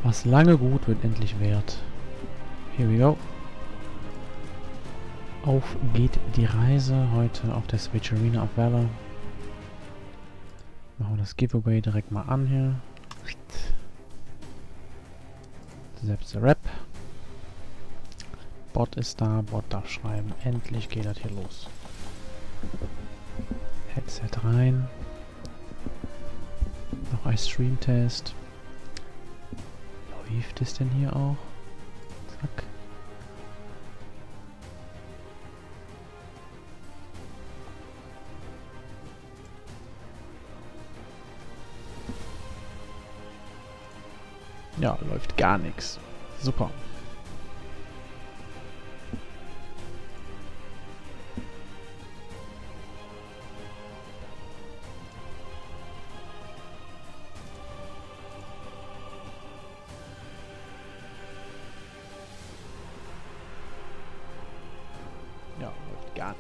Was lange gut wird endlich wert. Here we go. Auf geht die Reise heute auf der Switch Arena of Valor. Machen wir das Giveaway direkt mal an hier. Selbst der Rap. Bot ist da, Bot darf schreiben. Endlich geht das hier los. Headset rein. Noch ein Stream-Test. Läuft es denn hier auch? Zack. Ja, läuft gar nichts. Super. Ja, läuft gar nicht.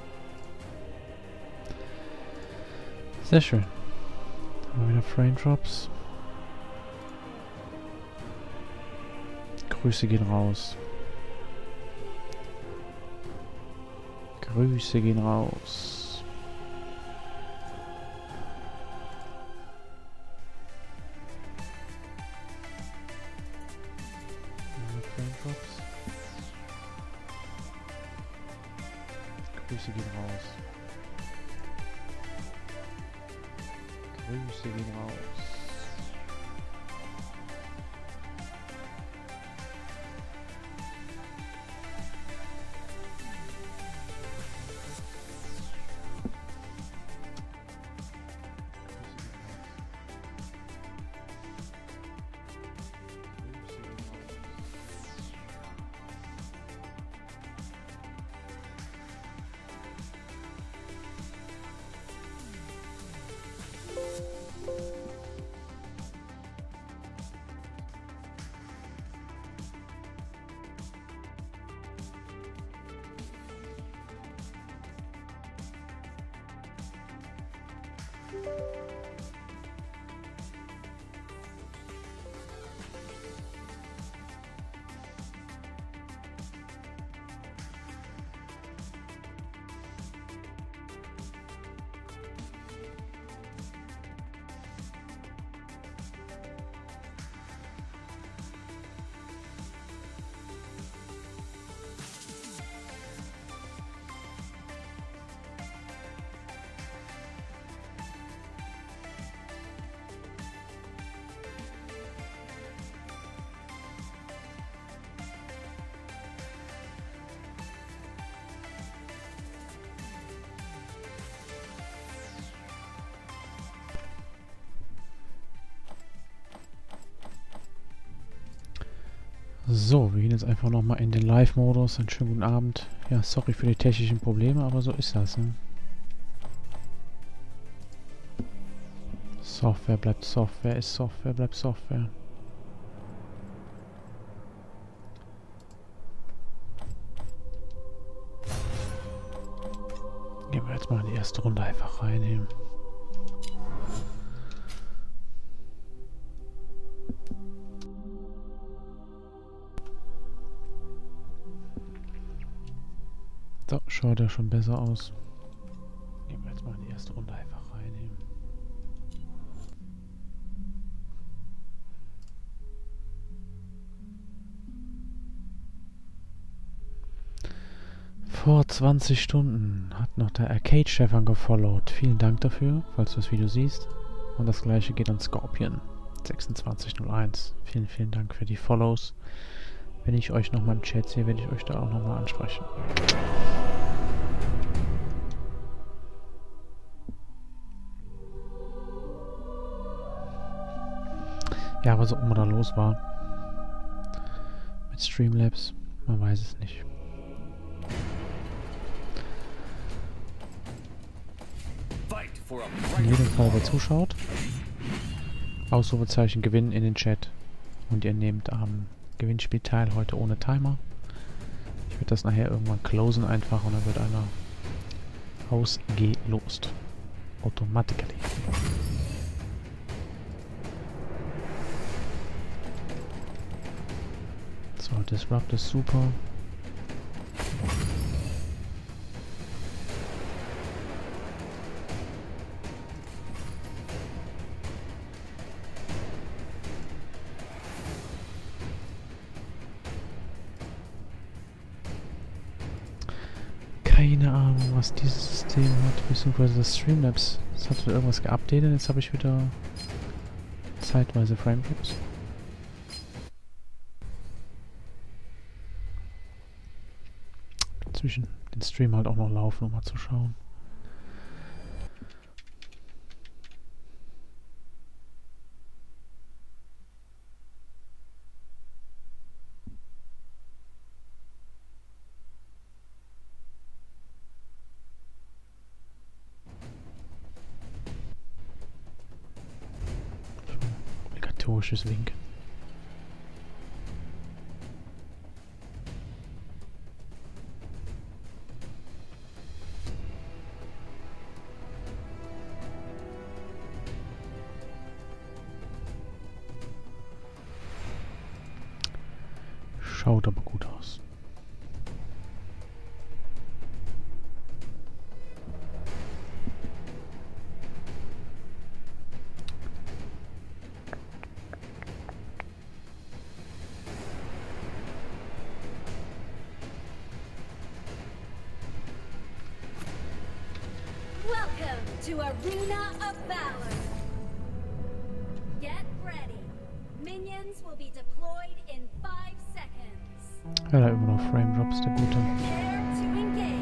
Sehr schön. Haben wir wieder Frame Drops. Grüße gehen raus. Grüße gehen raus. Grüße gehen raus. Grüße gehen raus. So, wir gehen jetzt einfach nochmal in den Live-Modus. Einen schönen guten Abend. Ja, sorry für die technischen Probleme, aber so ist das, ne? Software bleibt Software, ist Software, bleibt Software. Gehen wir jetzt mal in die erste Runde einfach rein hier. So, schaut ja schon besser aus. Gehen wir jetzt mal in die erste Runde einfach rein. Vor 20 Stunden hat noch der Arcade-Stefan gefollowt. Vielen Dank dafür, falls du das Video siehst. Und das gleiche geht an Scorpion 2601. Vielen, vielen Dank für die Follows. Wenn ich euch nochmal im Chat sehe, werde ich euch da auch nochmal ansprechen. Ja, was auch immer da los war. Mit Streamlabs, man weiß es nicht. In jedem Fall, wer zuschaut, Ausrufezeichen gewinnen in den Chat. Und ihr nehmt am Gewinnspiel teil, heute ohne Timer. Ich werde das nachher irgendwann closen einfach und dann wird einer ausgelost. Automatically. So, Disrupt ist super. Keine Ahnung, was dieses System hat, beziehungsweise das Streamlabs. Es hat irgendwas geupdatet, jetzt habe ich wieder zeitweise Framedrops. Zwischen den Stream halt auch noch laufen, um mal zu schauen. Obligatorisches Winken. Schaut aber gut aus. Welcome to Arena of Valor. Get ready. Minions will be deployed in 5 seconds. Ja, da immer noch Frame Drops, der Gute. Prepare to engage.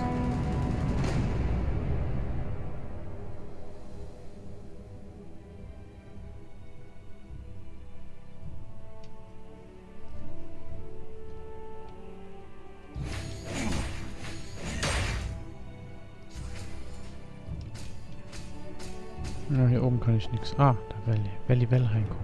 Ja, hier oben kann ich nichts. Ah, da Valley Well reinkommt.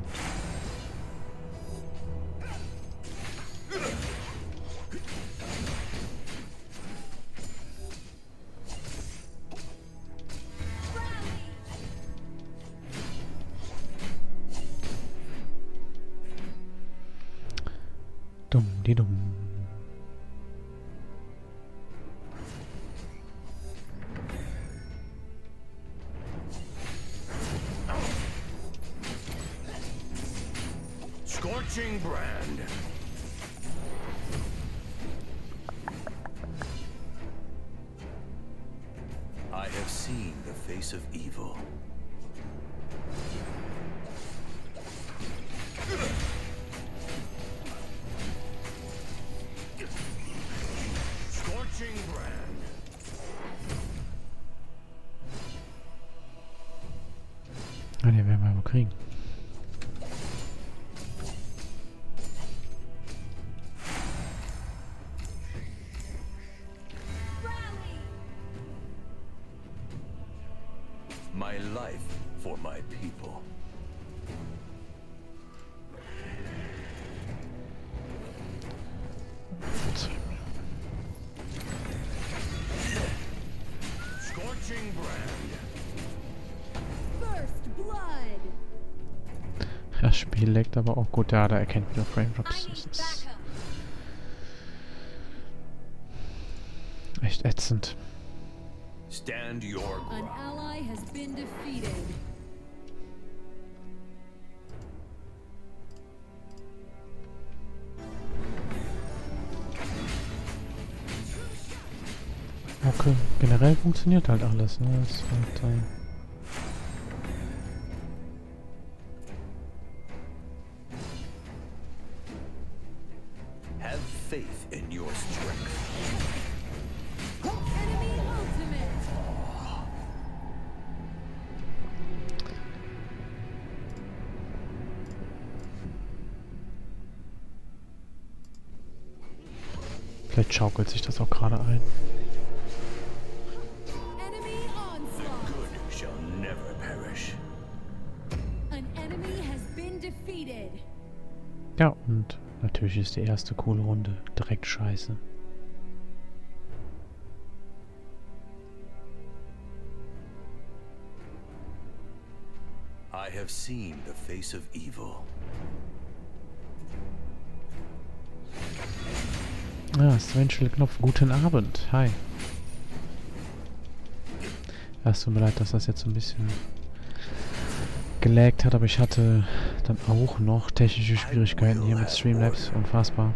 Dumm, die dumm. Scorching brand. I have seen the face of evil. Scorching brand. Ah, den werden wir aber kriegen. My life for my people. Scorching brand. First blood. Das Spiel leckt aber auch gut. Ja, da erkennt wieder Frame Drops. I Das need ist backup. echt ätzend. Stand your An ground. ally has been defeated. Okay, generell funktioniert halt alles, ne? Das ist halt, Have faith in your strength. Enemy ultimate. vielleicht schaukelt sich das auch gerade ein. Enemy onslaught. Good shall never perish. An enemy has been defeated. Ja, und natürlich ist die erste coole Runde direkt scheiße. I have seen the face of evil. Ah, Strange Knopf. Guten Abend. Hi. Ja, es tut mir leid, dass das jetzt so ein bisschen gelaggt hat, aber ich hatte dann auch noch technische Schwierigkeiten hier mit Streamlabs. Unfassbar.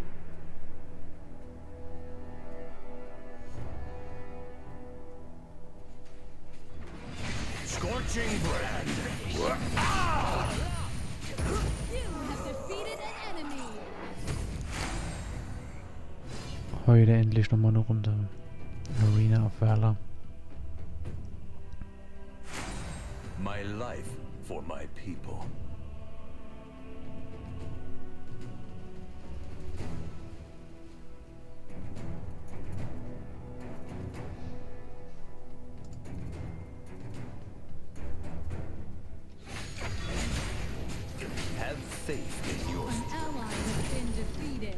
Scorching brand. You have defeated an enemy. Heute endlich nochmal eine Runde Arena of Valor. My life for my people. Have faith in your An ally has been defeated.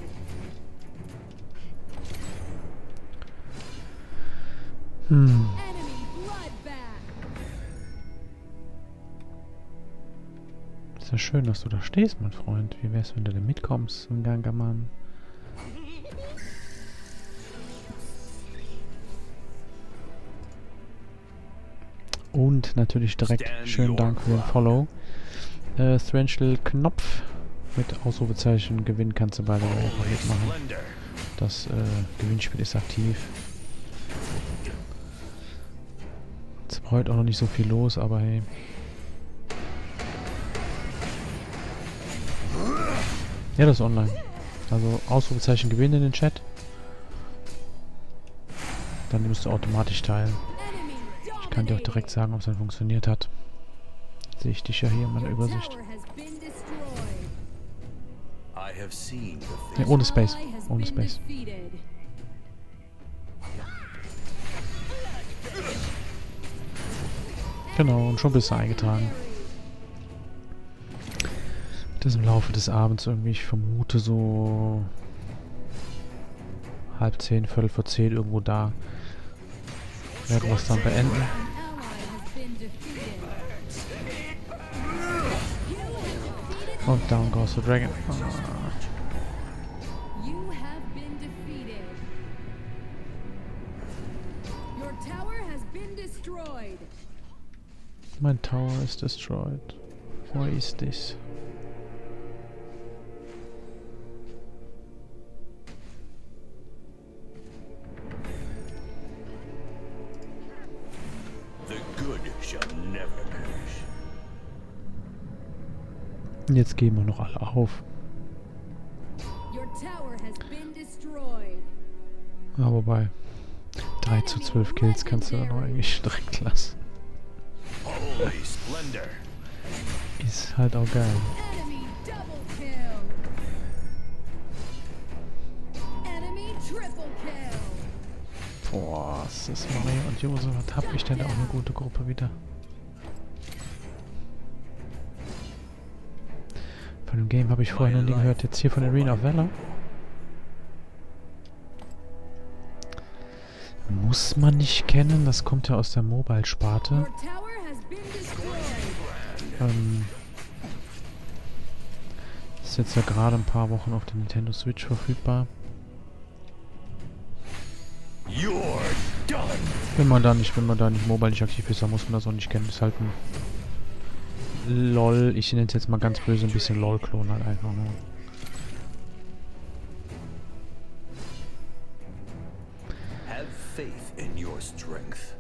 Hm. Enemy bloodbath. Ist ja schön, dass du da stehst, mein Freund. Wie wär's, wenn du da mitkommst, Gangaman? Und natürlich direkt schönen Dank für den Follow. Strange Knopf mit Ausrufezeichen gewinnen kannst du beide einfach mitmachen. splendor. Das Gewinnspiel ist aktiv. Jetzt war heute auch noch nicht so viel los, aber hey. Ja, das ist online. Also Ausrufezeichen gewinnen in den Chat. Dann musst du automatisch teilen. Enemy Ich kann dir auch direkt sagen, ob es dann funktioniert hat. Sehe ich dich ja hier in meiner Übersicht. tower has been destroyed. I have seen the Ja, face. ohne Space. Ally has Ohne been Space. defeated. Genau, und schon bist du eingetragen. Das im Laufe des Abends irgendwie, ich vermute so 9:30, 9:45 irgendwo da. Werden wir es dann beenden. An ally has been defeated. You have defeated. Und down goes the dragon. You have been defeated. Your tower has been destroyed. Mein Tower is destroyed. Why is this? The good shall never perish. Und jetzt geben wir noch alle auf. Your tower has been destroyed. Aber bei 3:12 Kills kannst du dann auch eigentlich direkt lassen. Holy splendor. Ist halt auch geil. Enemy double kill. Enemy triple kill. Boah, ist das Mario und Jose, was hab ich denn da auch eine gute Gruppe wieder? Von dem Game habe ich vorher noch nie gehört. Jetzt hier von Arena of Valor. Muss man nicht kennen, das kommt ja aus der Mobile-Sparte. Your tower has been destroyed. Ist jetzt ja gerade ein paar Wochen auf der Nintendo Switch verfügbar. You're done. Wenn man da nicht mobile nicht aktiv ist, dann muss man das auch nicht kennen. Das ist halt ein LOL, ich nenne es jetzt mal ganz böse, ein bisschen LOL-Klon halt einfach nur. Have faith in your strength.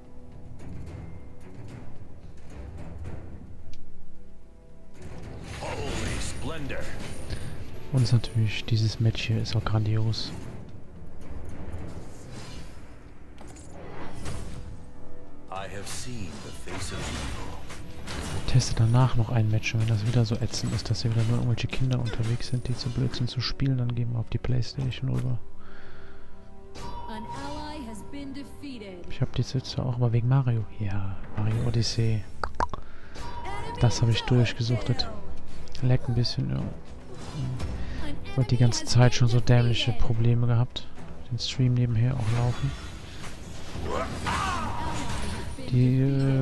Holy splendor. Und ist natürlich, dieses Match hier ist auch grandios. I have seen the face of evil. Teste danach noch ein Match und wenn das wieder so ätzend ist, dass hier wieder nur irgendwelche Kinder unterwegs sind, die zu blöd sind zu spielen, dann gehen wir auf die Playstation rüber. An ally has been defeated. Ich habe die jetzt auch, aber wegen Mario. Ja, Mario Odyssey. Das habe ich durchgesuchtet. Leckt ein bisschen, ja. Ich habe die ganze Zeit schon so dämliche Probleme gehabt. Den Stream nebenher auch laufen. Die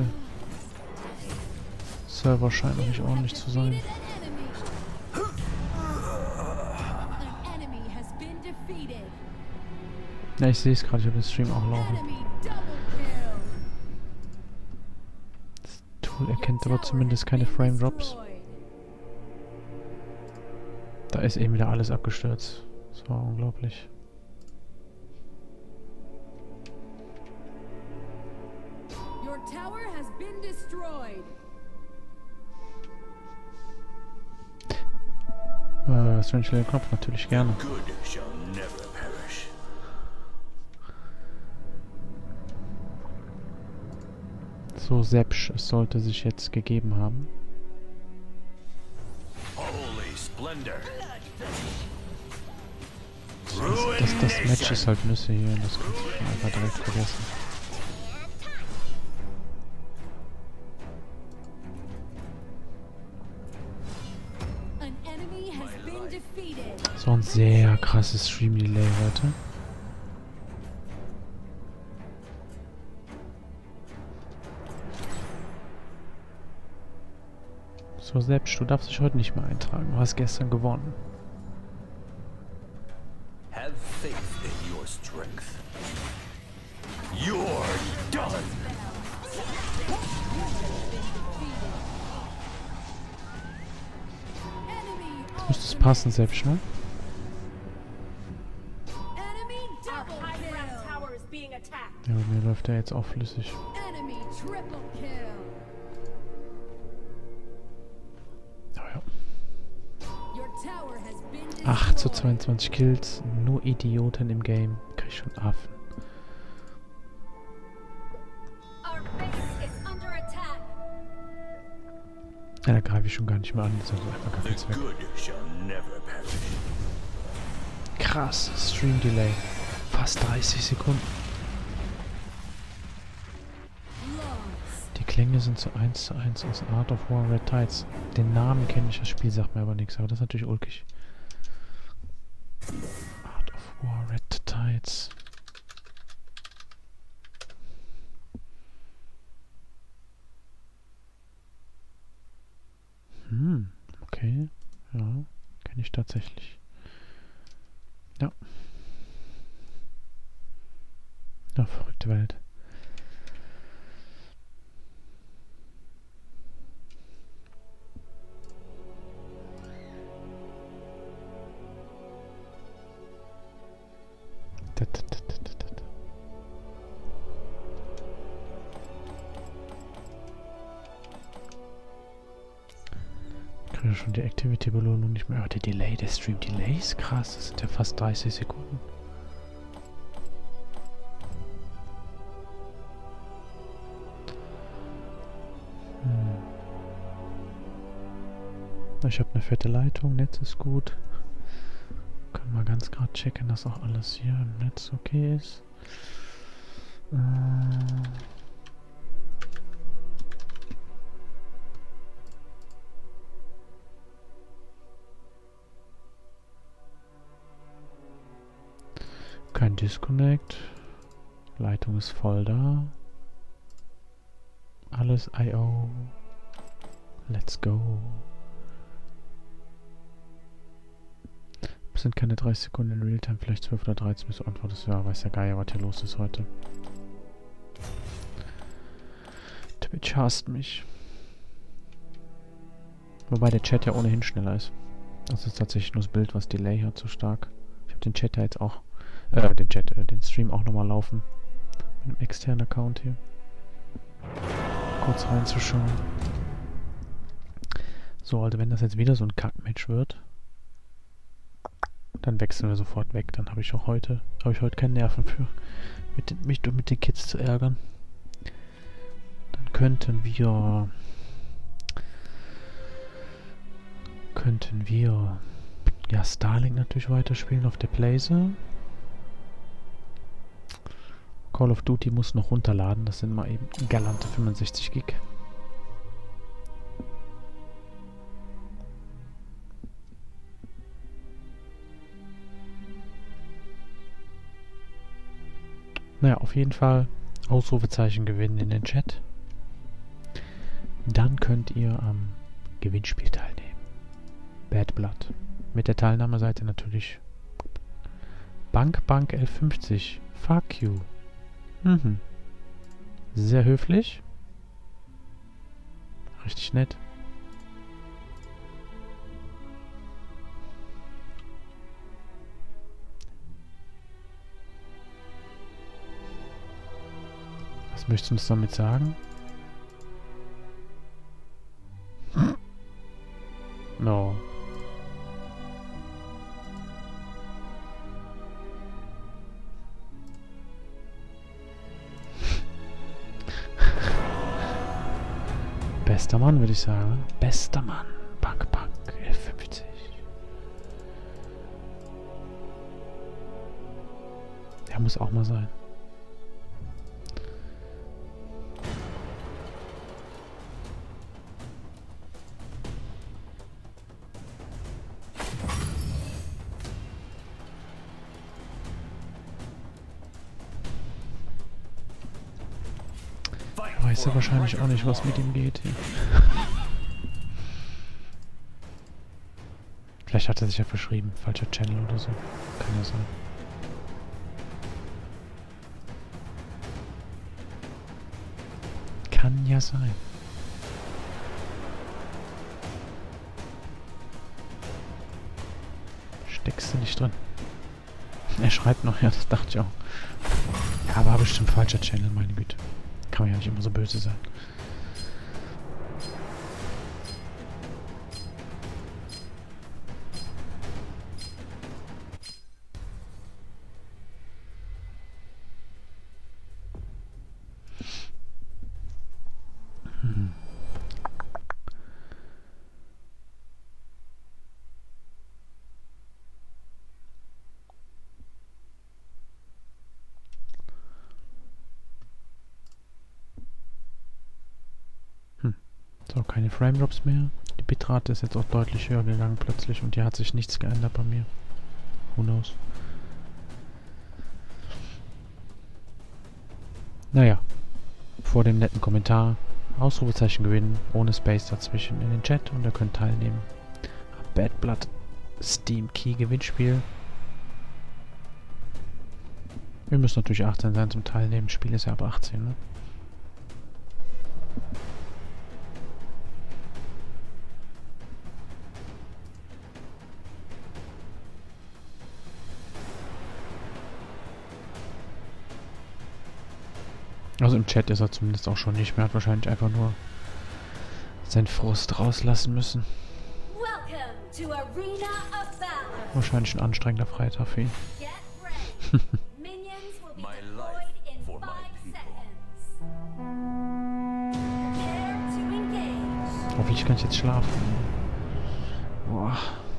Server scheinen noch nicht ordentlich zu sein. An enemy has been defeated. defeated. Ja, ich sehe es gerade, ich habe den Stream auch laufen. Enemy double kill. Das Tool erkennt Your aber tower zumindest has keine been Frame Drops. destroyed. Da ist eben wieder alles abgestürzt. Das war unglaublich. Your tower has been destroyed. Strange Little Knopf natürlich gerne. Good shall never perish. So, Sepsch, es sollte sich jetzt gegeben haben. Holy splendor. Das Match ist halt Nüsse hier und das kannst du schon einfach direkt vergessen. An enemy has been defeated. So ein sehr krasses Stream-Delay heute. So, Sepsch, du darfst dich heute nicht mehr eintragen. Du hast gestern gewonnen. Have faith in your strength. You're done. Enemy Jetzt müsste es passen, Sepsch, ne? Enemy Our double high ground kill. tower is being attacked. Ja, bei mir läuft der jetzt auch flüssig. Enemy triple kill. Naja. Your tower has been destroyed. 8 zu 22 Kills. Nur Idioten im Game. Krieg ich schon Affen. Our base is under attack. Ja, da greife ich schon gar nicht mehr an. Das ist also einfach gar The nichts weg. good shall never perish. Krass, Stream Delay. Fast 30 Sekunden. Lost. Die Klänge sind so 1:1 aus Art of War Red Tides. Den Namen kenne ich, das Spiel sagt mir aber nichts, aber das ist natürlich ulkig. Art of War Red Tides. Okay. Ja, kenne ich tatsächlich. Ja. Ja, verrückte Welt. Ich kriege schon die Activity-Belohnung nicht mehr. Oh, der Delay, der Stream-Delay ist krass. Das sind ja fast 30 Sekunden. Ich habe eine fette Leitung, Netz ist gut. Können wir ganz gerade checken, dass auch alles hier im Netz okay ist. Kein Disconnect. Leitung ist voll da. Alles I.O. Let's go. Es sind keine 30 Sekunden in Realtime, vielleicht 12 oder 13, bis du antwortest. Ja, weiß der Geier, was hier los ist heute. Twitch hasst mich. Wobei der Chat ja ohnehin schneller ist. Das ist tatsächlich nur das Bild, was Delay hat, so stark. Ich habe den Chat ja jetzt auch, den Stream auch nochmal laufen. Mit einem externen Account hier. Kurz reinzuschauen. So, also wenn das jetzt wieder so ein Kack-Match wird, dann wechseln wir sofort weg. Dann habe ich heute keine Nerven für, mich mit den Kids zu ärgern. Dann könnten wir ja Starlink natürlich weiterspielen auf der Blaze. Call of Duty muss noch runterladen. Das sind mal eben galante 65 Gig. Naja, auf jeden Fall Ausrufezeichen gewinnen in den Chat. Dann könnt ihr am Gewinnspiel teilnehmen. Bad Blood. Mit der Teilnahme seid ihr natürlich Bank 1150. Fuck you. Mhm. Sehr höflich. Richtig nett. Was möchtest du uns damit sagen? No. Bester Mann, würde ich sagen. Bester Mann. Bank 1150. Der muss auch mal sein. Weiß ja wahrscheinlich auch nicht, was mit ihm geht hier. Vielleicht hat er sich ja verschrieben. Falscher Channel oder so. Kann ja sein. Kann ja sein. Steckst du nicht drin? Er schreibt noch, ja, das dachte ich auch. Ja, war bestimmt falscher Channel, meine Güte. Kann man ja nicht immer so böse sein. So, keine Frame Drops mehr. Die Bitrate ist jetzt auch deutlich höher gegangen plötzlich und hier hat sich nichts geändert bei mir. Who knows? Naja, vor dem netten Kommentar Ausrufezeichen gewinnen, ohne Space dazwischen in den Chat und ihr könnt teilnehmen. Bad Blood Steam Key Gewinnspiel. Wir müssen natürlich 18 sein zum Teilnehmen. Das Spiel ist ja ab 18, ne? Also im Chat ist er zumindest auch schon nicht mehr. Hat wahrscheinlich einfach nur seinen Frust rauslassen müssen. Wahrscheinlich ein anstrengender Freitag für ihn. Hoffentlich kann ich jetzt schlafen. Boah.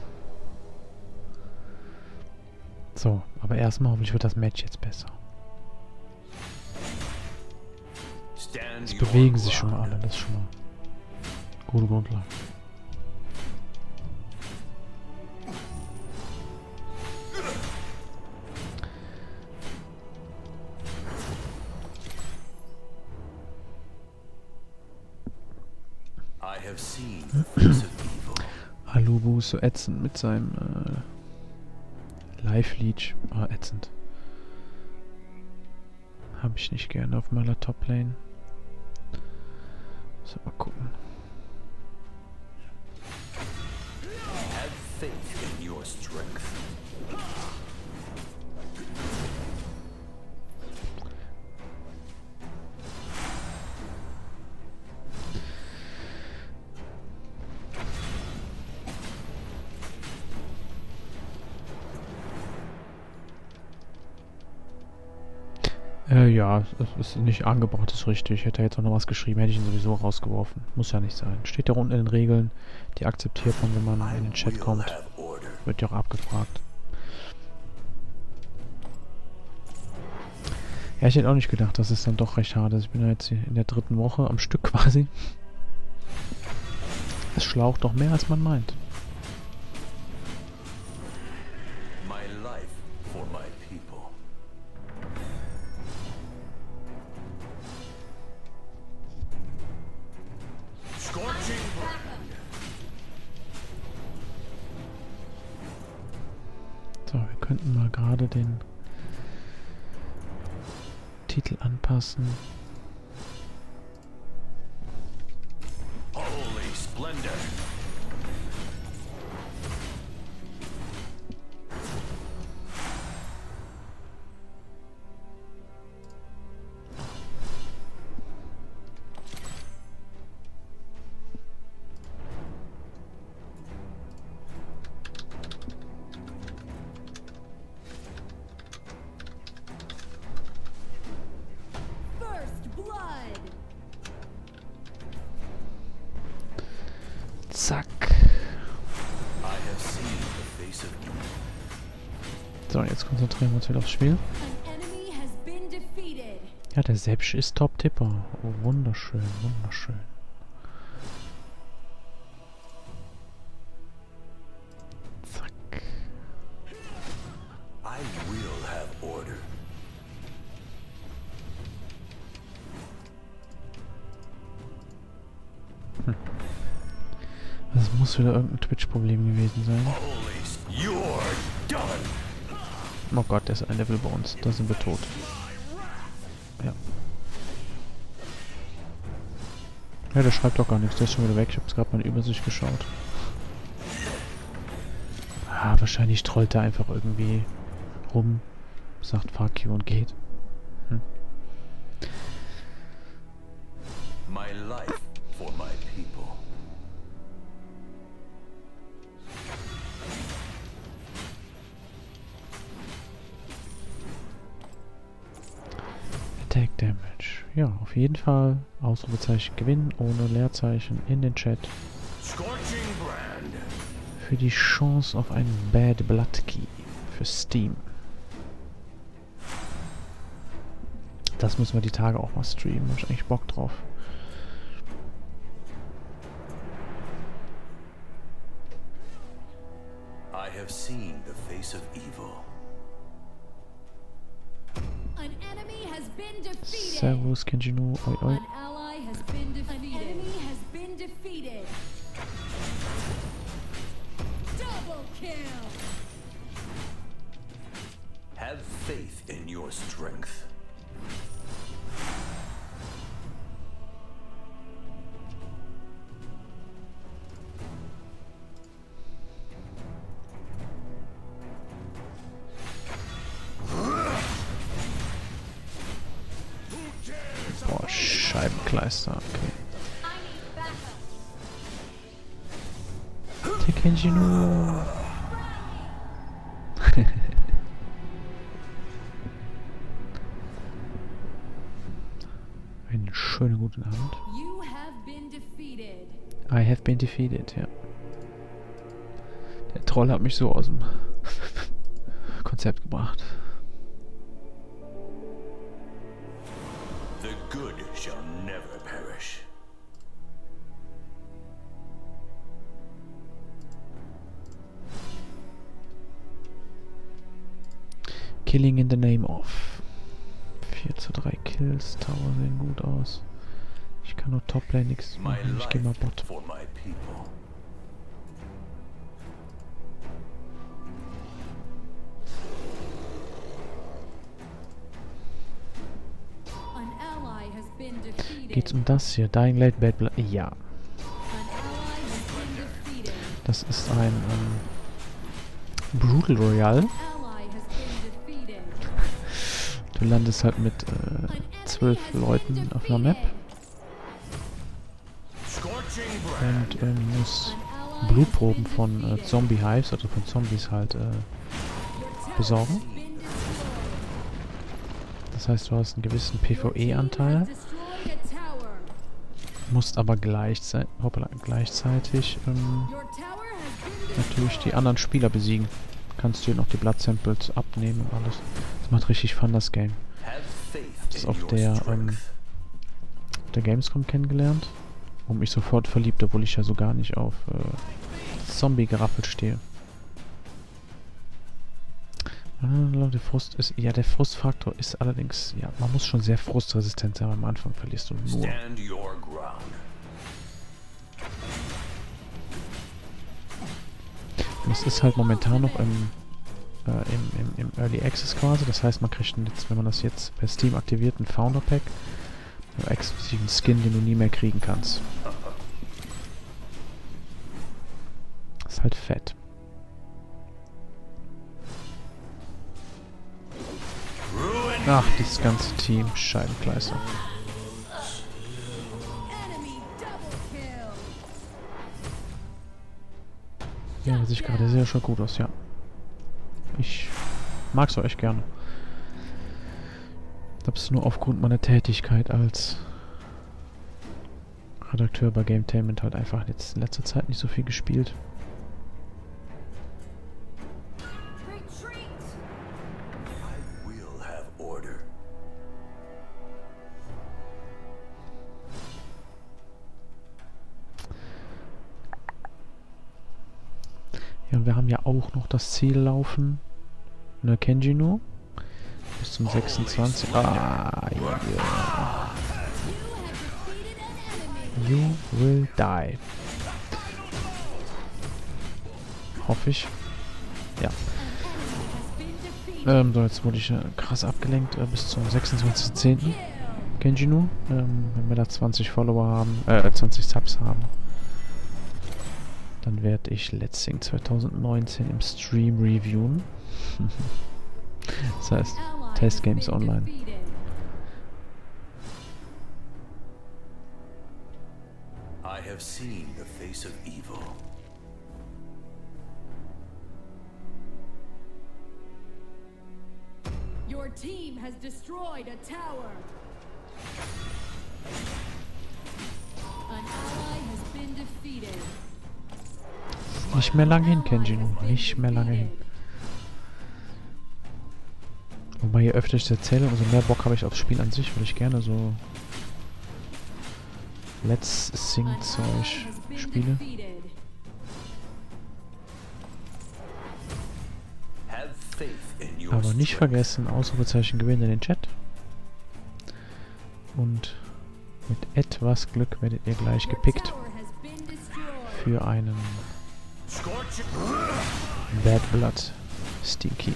So, aber erstmal hoffentlich wird das Match jetzt besser. Es bewegen sich schon mal alle, das ist schon mal gute Grundlage. Alubu ist so ätzend mit seinem Live-Leech. Ah, ätzend. Habe ich nicht gerne auf meiner Top-Lane. So, mal gucken. Have faith in your strength. Ja, es ist nicht angebracht, ist richtig. Hätte er jetzt auch noch was geschrieben, hätte ich ihn sowieso rausgeworfen. Muss ja nicht sein. Steht ja unten in den Regeln, die akzeptiert man, wenn man in den Chat kommt. Wird ja auch abgefragt. Ja, ich hätte auch nicht gedacht, das ist dann doch recht hart. Ich bin ja jetzt in der 3. Woche am Stück quasi. Es schlaucht doch mehr, als man meint. So, So, wir könnten mal gerade den Titel anpassen. Holy splendor. First blood. Zack. I have seen the face of evil. So, jetzt konzentrieren wir uns wieder aufs Spiel. An enemy has been defeated. Ja, der Sepsch ist Top-Tipper. Oh, wunderschön, wunderschön. Zack. I will have order. Das muss wieder irgendein Twitch-Problem gewesen sein. Holy, you're done. Oh Gott, der ist ein Level bei uns. Da sind wir tot. Ja. Ja, der schreibt doch gar nichts. Der ist schon wieder weg. Ich habe gerade mal in Übersicht geschaut. Ah, wahrscheinlich trollt er einfach irgendwie rum, sagt fuck you und geht. My life for my people. Attack Damage. Ja, auf jeden Fall Ausrufezeichen gewinnen ohne Leerzeichen in den Chat. Scorching brand. Für die Chance auf einen Bad Blood Key für Steam. Das müssen wir die Tage auch mal streamen. Hab ich eigentlich Bock drauf. I have seen the face of evil. An enemy has been defeated. Servus, Kenjinu, oi oi. An ally has been defeated. An enemy has been defeated. Double kill. Have faith in your strength. Boah, Scheibenkleister, okay. I need backup. Der Kenjinu. Einen schönen guten Abend. You have been defeated. I have been defeated, ja. Der Troll hat mich so aus dem Konzept gebracht. The good shall never perish. Killing in the name of. 4:3 Kills, Tower sehen gut aus. Ich kann nur Toplane nichts My machen, ich geh mal life Bot. for my people. An ally has been defeated. Geht's um das hier? Dying Light Bad Blood? Ja. An ally has been defeated. Das ist ein Brutal Royale. Ally has been defeated. Du landest halt mit An enemy 12 has been Leuten auf einer Map defeated. Scorching brand. und musst An ally Blutproben has been von defeated. Zombie Hives, also von Zombies halt Your tower besorgen. has been destroyed. Das heißt, du hast einen gewissen Your team PvE-Anteil, has destroyed a tower. musst aber gleichzeitig Your tower has been natürlich die destroyed. anderen Spieler besiegen. Kannst dir noch die Blood Samples abnehmen und alles. Das macht richtig Fun, das Game. Have faith Das in auf your der strength. Gamescom kennengelernt und mich sofort verliebt, obwohl ich ja so gar nicht auf Zombie-Geraffel stehe. Der Frust ist, ja, der Frustfaktor ist allerdings, ja, man muss schon sehr frustresistent sein, am Anfang verlierst du nur. Stand your ground. Und es ist halt momentan noch im im Early Access quasi. Das heißt, man kriegt jetzt, wenn man das jetzt per Steam aktiviert, ein Founder Pack. Einen exklusiven Skin, den du nie mehr kriegen kannst. Das ist halt fett. Ach, dieses ganze Team, Scheibenkleister. Enemy double kill. Ja, das sieht gerade sehr schon gut aus, ja. Ich mag es echt gerne. Das ist nur aufgrund meiner Tätigkeit als Redakteur bei Gametainment halt einfach jetzt in letzter Zeit nicht so viel gespielt. Retreat! I will have order. Ja, und wir haben ja auch noch das Ziel laufen. Ne, Kenjino. Bis zum 26. Ah, ja, ja. You will die. Hoffe ich. Ja. So, jetzt wurde ich krass abgelenkt. Bis zum 26.10. Kenjino. Wenn wir da 20 Follower haben, 20 Subs haben, dann werde ich Let's Sing 2019 im Stream reviewen. Das heißt, Test Games Online. I have seen the face of evil. Your team has destroyed a tower. An ally has been defeated. Nicht mehr lange hin, Kenjino. Nicht mehr lange hin. Wobei, je öfter ich es erzähle, umso mehr Bock habe ich aufs Spiel an sich, weil ich gerne so Let's Sing Zeug spiele. Have faith in your Aber nicht strength. vergessen, Ausrufezeichen gewinnen in den Chat. Und mit etwas Glück werdet ihr gleich gepickt für einen Bad Blood Stinky.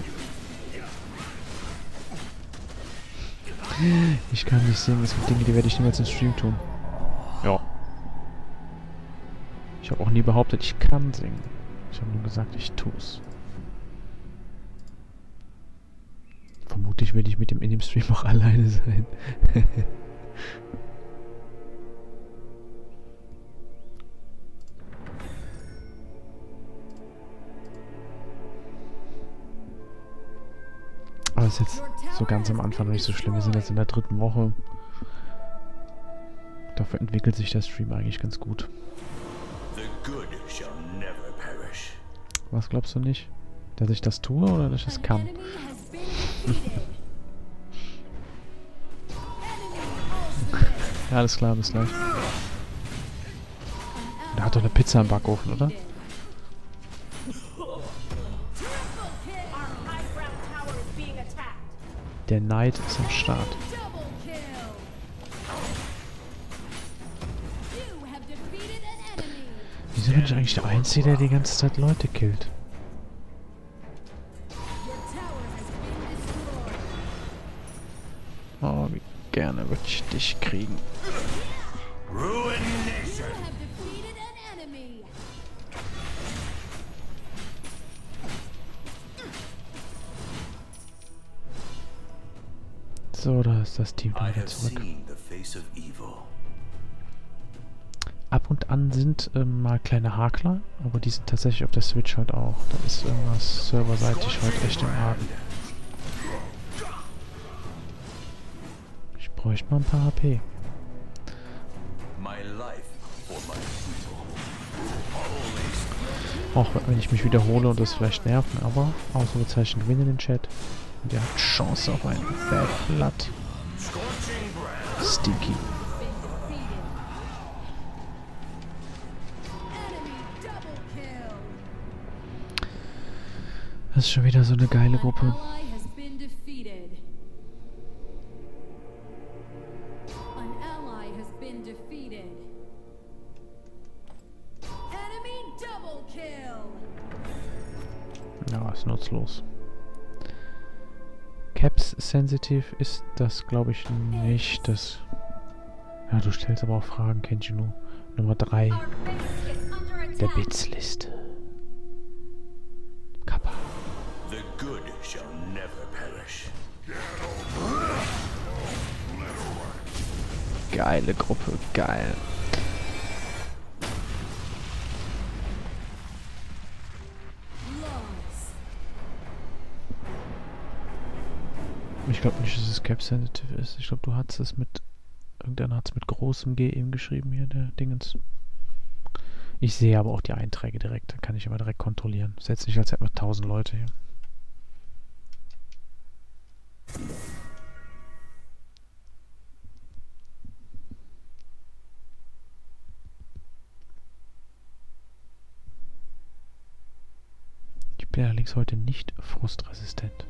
Ich kann nicht singen, es gibt Dinge, die werde ich niemals im Stream tun. Ja. Ich habe auch nie behauptet, ich kann singen. Ich habe nur gesagt, ich tue es. Vermutlich werde ich mit dem in dem Stream auch alleine sein. Aber es ist jetzt so ganz am Anfang noch nicht so schlimm. Wir sind jetzt in der 3. Woche. Dafür entwickelt sich der Stream eigentlich ganz gut. The good shall never perish. Was glaubst du nicht? Dass ich das tue oder dass ich das kann? Ja, alles klar, bis gleich. Der hat doch eine Pizza im Backofen, oder? Our high ground tower is being attacked. Der Knight ist am Start. Double kill. You have defeated an enemy. Wieso bin ich eigentlich der Einzige, der die ganze Zeit Leute killt? Your tower has been destroyed. Oh, wie gerne würde ich dich kriegen. Ruination. You have defeated an enemy. So, da ist das Team I wieder have zurück. seen the face of evil. Ab und an sind mal kleine Hakler, aber die sind tatsächlich auf der Switch halt auch. Da ist irgendwas serverseitig halt echt im Argen. Ich bräuchte mal ein paar HP. My life for my people. Auch wenn ich mich wiederhole und das vielleicht nerven, aber Ausrufezeichen gewinnen den Chat. Und ihr habt Chance auf einen Bad Blood Stinky. Enemy double kill. Das ist schon wieder so eine geile Gruppe. An ally has been defeated. An ally has been defeated. Enemy double kill. Ja, ist nutzlos. Caps Sensitive ist das, glaube ich, nicht. Das. Ja, du stellst aber auch Fragen, Kenjinu. Nummer 3 Our base is under der attack. Bitsliste. Kappa. The good shall never perish. Geile Gruppe, geil. Loss. Ich glaube nicht, dass es Cap Sensitive ist. Ich glaube, du hattest es mit. Irgendeiner hat es mit großem G eben geschrieben hier, der Dingens. Ich sehe aber auch die Einträge direkt. Da kann ich aber direkt kontrollieren. Das ist jetzt nicht, als hätten wir 1000 Leute hier. Ich bin allerdings heute nicht frustresistent.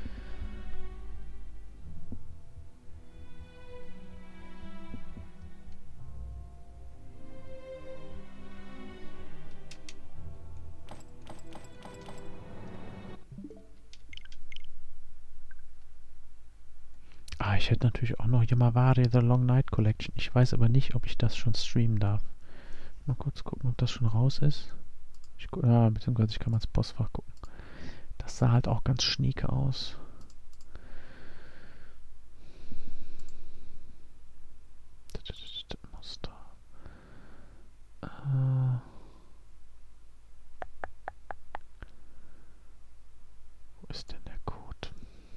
Ah, ich hätte natürlich auch noch Yamavari The Long Night Collection. Ich weiß aber nicht, ob ich das schon streamen darf. Mal kurz gucken, ob das schon raus ist. Beziehungsweise ich kann mal ins Postfach gucken. Das sah halt auch ganz schnieke aus. Muster. Wo ist denn der Code?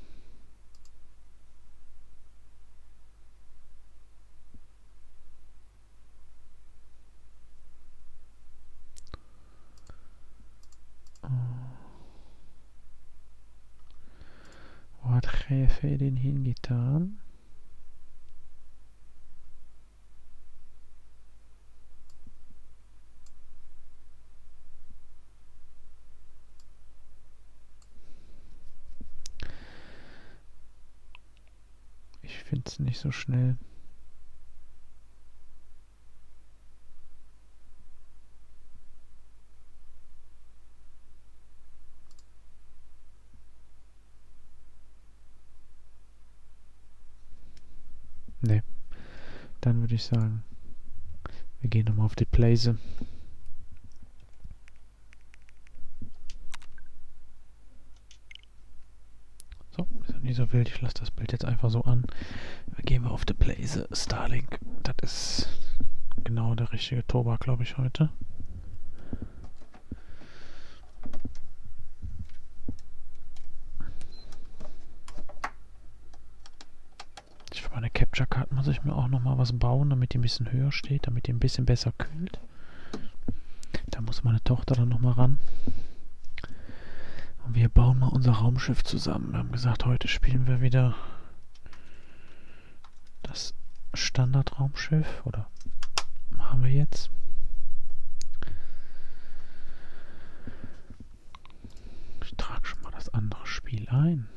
Wo hat Jefe den hingetan? Ich finde es nicht so schnell. Ne. Dann würde ich sagen, wir gehen nochmal auf die Place. So, ist ja nicht so wild. Ich lasse das Bild jetzt einfach so an. Wir gehen auf die Place. Starlink. Das ist genau der richtige Tobak, glaube ich, heute. Für meine Capture Card muss ich mir auch noch mal was bauen, damit die ein bisschen höher steht, damit die ein bisschen besser kühlt. Da muss meine Tochter dann noch mal ran. Und wir bauen mal unser Raumschiff zusammen. Wir haben gesagt, heute spielen wir wieder das Standard-Raumschiff. Oder machen wir jetzt? Ich trage schon mal das andere Spiel ein.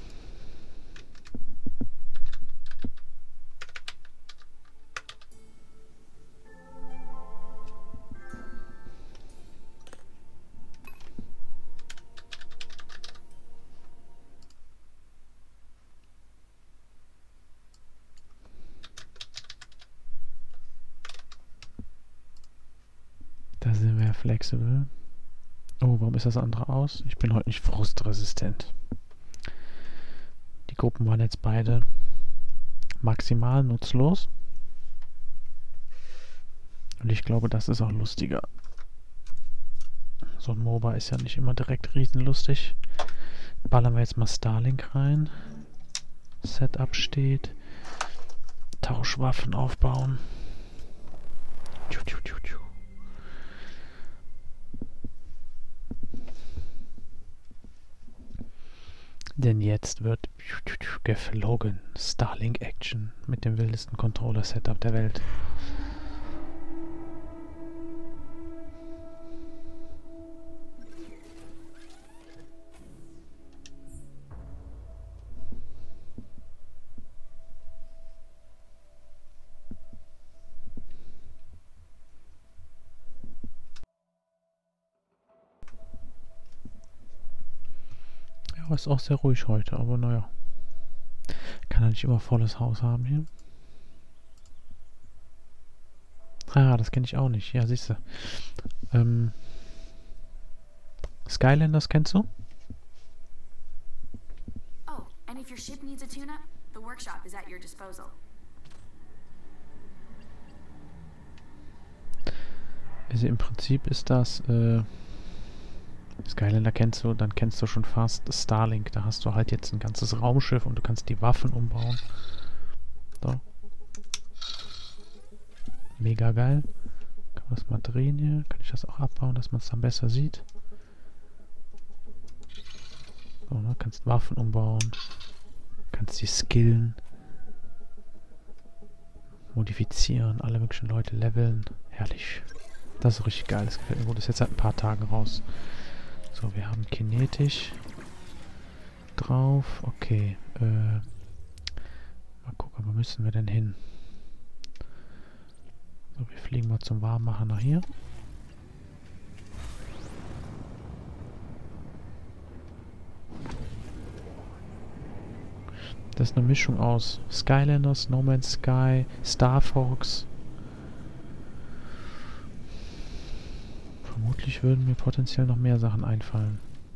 Da sind wir flexibel. Oh, warum ist das andere aus? Ich bin heute nicht frustresistent. Die Gruppen waren jetzt beide maximal nutzlos. Und ich glaube, das ist auch lustiger. So ein MOBA ist ja nicht immer direkt riesenlustig. Ballern wir jetzt mal Starlink rein. Setup steht. Tauschwaffen aufbauen. Denn jetzt wird geflogen. Starlink Action mit dem wildesten Controller-Setup der Welt. Ja, ist auch sehr ruhig heute, aber naja. Kann er nicht immer volles Haus haben hier? Ah, das kenne ich auch nicht. Ja, siehst du. Skylanders kennst du? Oh, and if your ship needs a tune-up, the workshop is at your disposal. Also im Prinzip ist das, Skylander kennst du, dann kennst du schon fast Starlink. Da hast du halt jetzt ein ganzes Raumschiff und du kannst die Waffen umbauen. So. Mega geil. Kann man das mal drehen hier? Kann ich das auch abbauen, dass man es dann besser sieht? So, ne? Kannst Waffen umbauen. Kannst die skillen. Modifizieren. Alle möglichen Leute leveln. Herrlich. Das ist richtig geil. Das gefällt mir gut. Das ist jetzt seit ein paar Tagen raus. So, wir haben kinetisch drauf. Okay. Mal gucken, wo müssen wir denn hin? So, wir fliegen mal zum Warmmachen nach hier. Das ist eine Mischung aus Skylanders, No Man's Sky, Star Fox. Vermutlich würden mir potenziell noch mehr Sachen einfallen.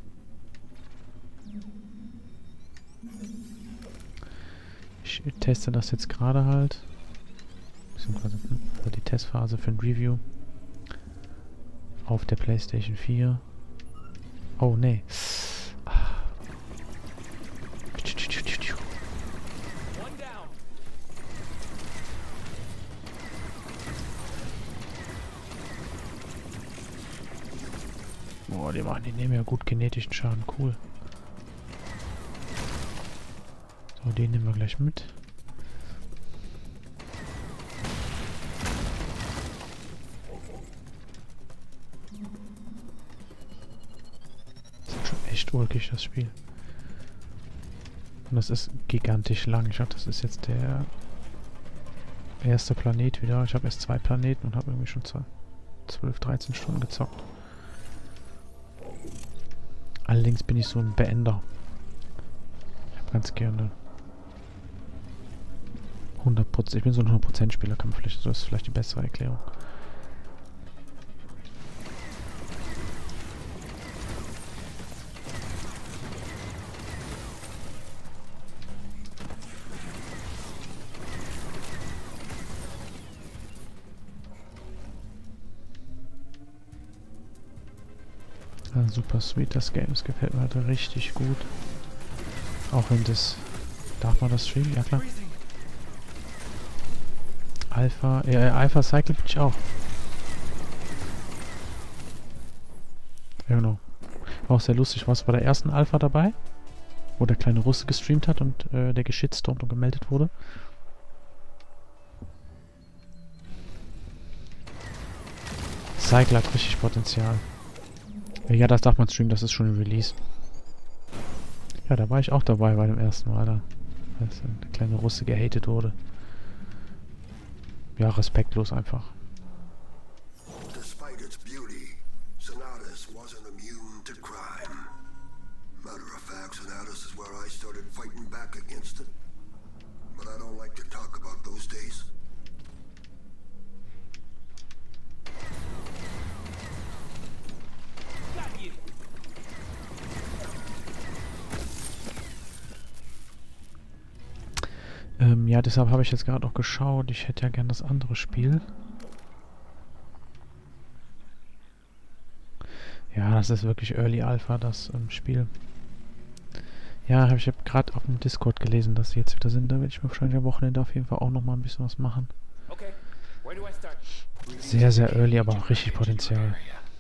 Ich teste das jetzt gerade halt. Beziehungsweise die Testphase für ein Review. Auf der PlayStation 4. Oh, nee. Boah, die nehmen ja gut genetischen Schaden. Cool. So, den nehmen wir gleich mit. Das ist schon echt ulkig, das Spiel. Und das ist gigantisch lang. Ich glaube, das ist jetzt der erste Planet wieder. Ich habe erst 2 Planeten und habe irgendwie schon 12, 13 Stunden gezockt. Allerdings bin ich so ein Beender. Ich habe ganz gerne 100%. Ich bin so ein 100% Spieler, kann man vielleicht, so ist vielleicht die bessere Erklärung. Ja, super sweet, das Game. Es gefällt mir halt richtig gut. Auch wenn das... Darf man das streamen? Ja, klar. Alpha... Alpha Cycle bin ich auch. Ja, genau. War auch sehr lustig. Warst du bei der ersten Alpha dabei? Wo der kleine Russe gestreamt hat und der geschitstormt und gemeldet wurde? Cycle hat richtig Potenzial. Ja, das darf man streamen, das ist schon ein Release. Ja, da war ich auch dabei bei dem ersten Mal, da. Als der kleine Russe gehatet wurde. Ja, respektlos einfach. Despite its beauty, Sonatus wasn't immune to crime. Matter of fact, Sonatus is where I started fighting back against it. But I don't like to talk about those days. Ja, deshalb habe ich jetzt gerade auch geschaut. Ich hätte ja gern das andere Spiel. Ja, das ist wirklich Early Alpha, das Spiel. Ja, ich habe gerade auf dem Discord gelesen, dass sie jetzt wieder sind. Da werde ich mir wahrscheinlich am Wochenende auf jeden Fall auch nochmal ein bisschen was machen. Sehr, sehr early, aber auch richtig Potenzial.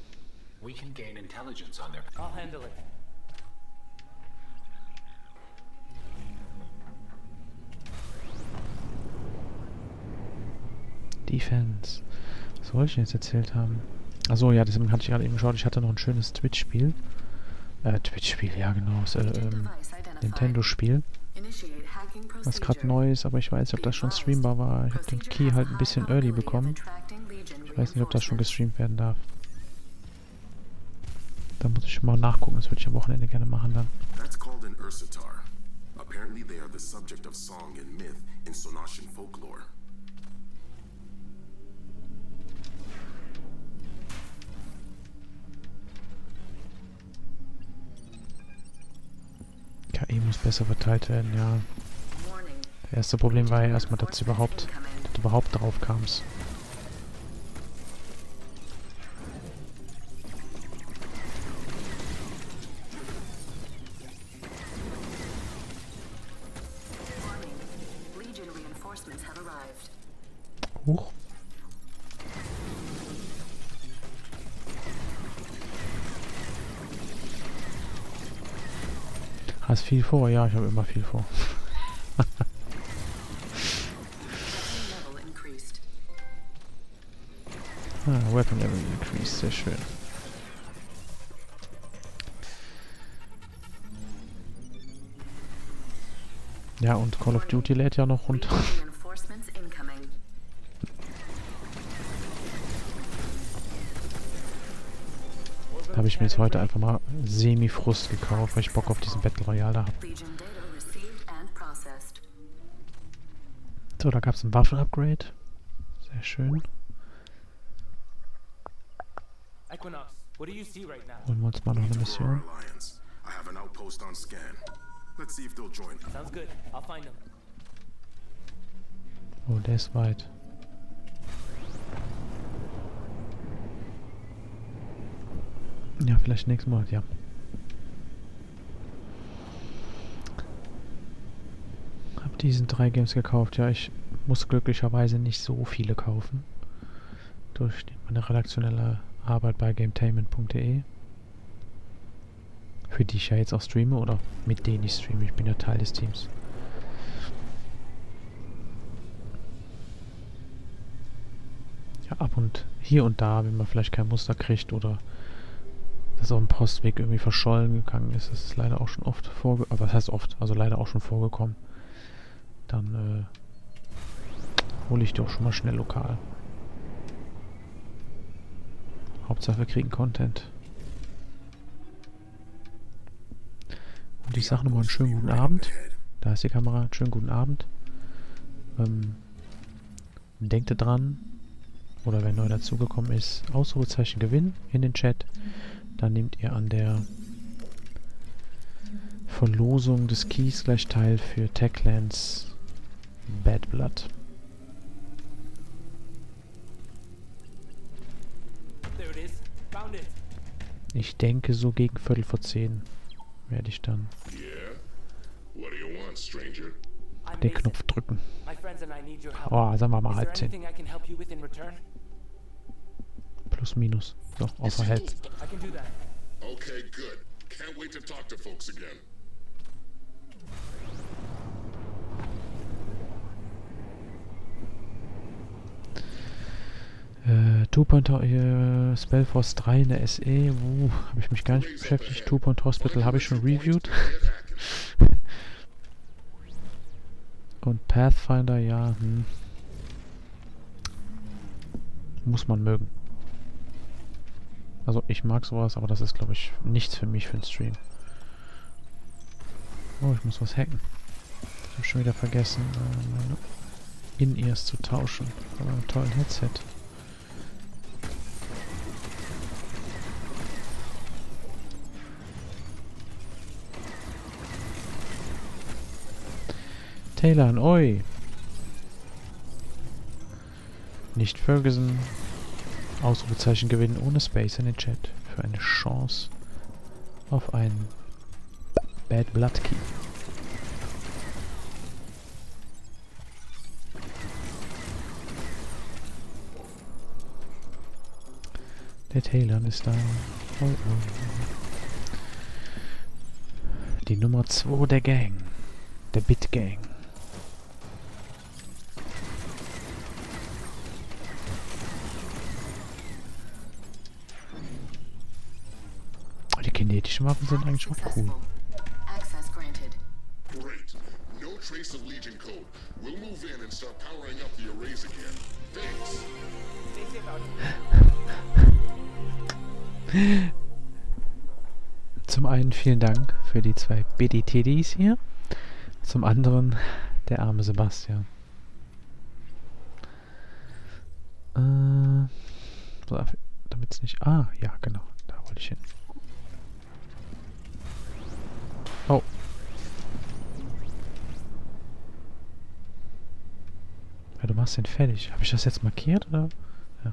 Defense. Was wollte ich denn jetzt erzählt haben? Achso, ja, deswegen hatte ich gerade eben geschaut. Ich hatte noch ein schönes Twitch-Spiel. Twitch-Spiel, ja genau. Nintendo-Spiel. Was gerade neu ist, aber ich weiß nicht, ob das schon streambar war. Ich habe den Key halt ein bisschen early bekommen. Ich weiß nicht, ob das schon gestreamt werden darf. Da muss ich mal nachgucken. Das würde ich am Wochenende gerne machen dann. That's called an Ursatar. Apparently they are the subject of song and myth in Sonashan folklore. KI muss besser verteilt werden, ja. Das erste Problem war ja erstmal, dass du überhaupt drauf kamst. Huch. Hast viel vor? Ja, ich habe immer viel vor. Weapon Level increased, sehr schön. Ja, und Call of Duty lädt ja noch runter. Da habe ich mir jetzt heute einfach mal Semi-Frust gekauft, weil ich Bock auf diesen Battle Royale da habe. So, da gab es ein Waffen-Upgrade. Sehr schön. Holen wir uns mal noch eine Mission. Oh, der ist weit. Ja, vielleicht nächstes Mal, ja. Hab diesen 3 Games gekauft. Ja, ich muss glücklicherweise nicht so viele kaufen. Durch meine redaktionelle Arbeit bei gametainment.de. Für die ich ja jetzt auch streame oder mit denen ich streame. Ich bin ja Teil des Teams. Ja, ab und hier und da, wenn man vielleicht kein Muster kriegt oder das auf dem Postweg irgendwie verschollen gegangen ist, das ist leider auch schon oft vorgekommen. Aber was heißt oft? Also leider auch schon vorgekommen. Dann hole ich doch schon mal schnell lokal. Hauptsache wir kriegen Content. Und ich sage nochmal einen schönen guten Abend. Da ist die Kamera. Einen schönen guten Abend. Denkt dran, oder wer neu dazugekommen ist, Ausrufezeichen Gewinn in den Chat. Dann nehmt ihr an der Verlosung des Keys gleich teil für Techlands Bad Blood. Ich denke, so gegen 10:15 werde ich dann den Knopf drücken. Oh, sagen wir mal 9:30. Plus, minus. So, außer Health. Okay, good. Can't wait to talk to folks again. Two-Point Spellforce 3 in der SE. Habe ich mich gar nicht beschäftigt. Two-Point Hospital habe ich schon reviewed. Und Pathfinder, ja. Muss man mögen. Also ich mag sowas, aber das ist, glaube ich, nichts für mich für den Stream. Oh, ich muss was hacken. Ich habe schon wieder vergessen, meine In-Ears zu tauschen. Von einem tollen Headset. Taylor, oi! Nicht Ferguson. Ausrufezeichen gewinnen ohne Space in den Chat. Für eine Chance auf einen Bad Blood Key. Der Taylor ist da. Oh, oh. Die Nummer 2 der Gang. Der Bit Gang. Die kinetischen Waffen sind eigentlich auch cool. Great. No trace of Legion code. We'll move in and start powering up the arrays again. Thanks. Zum einen vielen Dank für die 2 BDTDs hier. Zum anderen der arme Sebastian. So, damit es nicht... Ah, ja, genau. Da wollte ich hin. Oh. Ja, du machst den fertig. Habe ich das jetzt markiert, oder? Ja.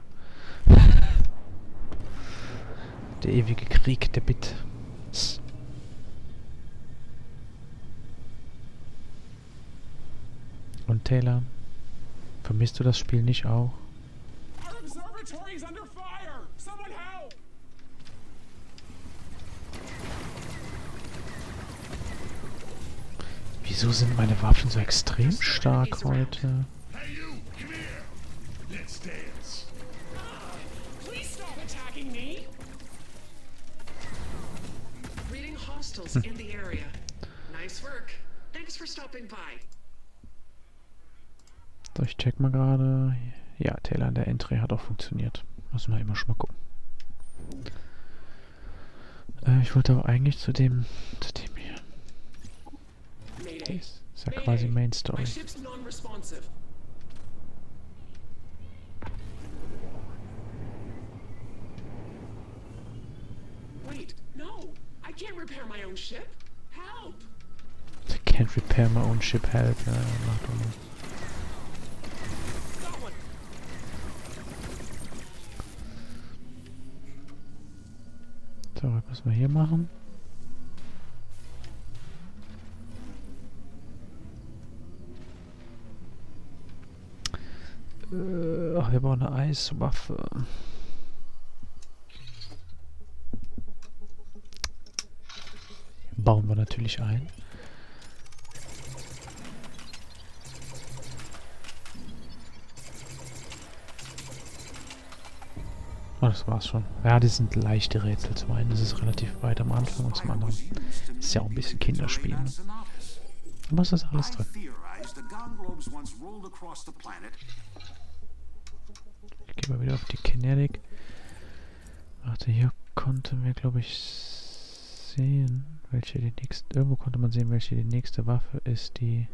Der ewige Krieg der Bit. Und Taylor, vermisst du das Spiel nicht auch? Our observatory is under fire! Someone help! Wieso sind meine Waffen so extrem stark heute? Hey you, come here. Let's dance. Please stop attacking me! Reading hostiles in the area. Nice work. Thanks for stopping by. So, ich check mal gerade. Ja, Taylor in der Entry hat auch funktioniert. Müssen wir immer schon mal gucken. Ich wollte aber eigentlich zu dem hier. Mayday. Ist ja quasi Main My Story. ship's non-responsive. Wait, no! I can't repair my own ship! Help! I can't repair my own ship, help. Ja, mach doch mal. Got one! So, was müssen wir hier machen? Ach, wir brauchen eine Eiswaffe. Bauen wir natürlich ein. Oh, das war's schon. Ja, die sind leichte Rätsel. Zum einen ist es relativ weit am Anfang und zum anderen ist ja auch ein bisschen Kinderspiel. Ne? Aber es ist alles drin. Gehen wir wieder auf die Kinetic. Warte, hier konnten wir, glaube ich, sehen, welche die nächste... Irgendwo konnte man sehen, welche die nächste Waffe ist, die...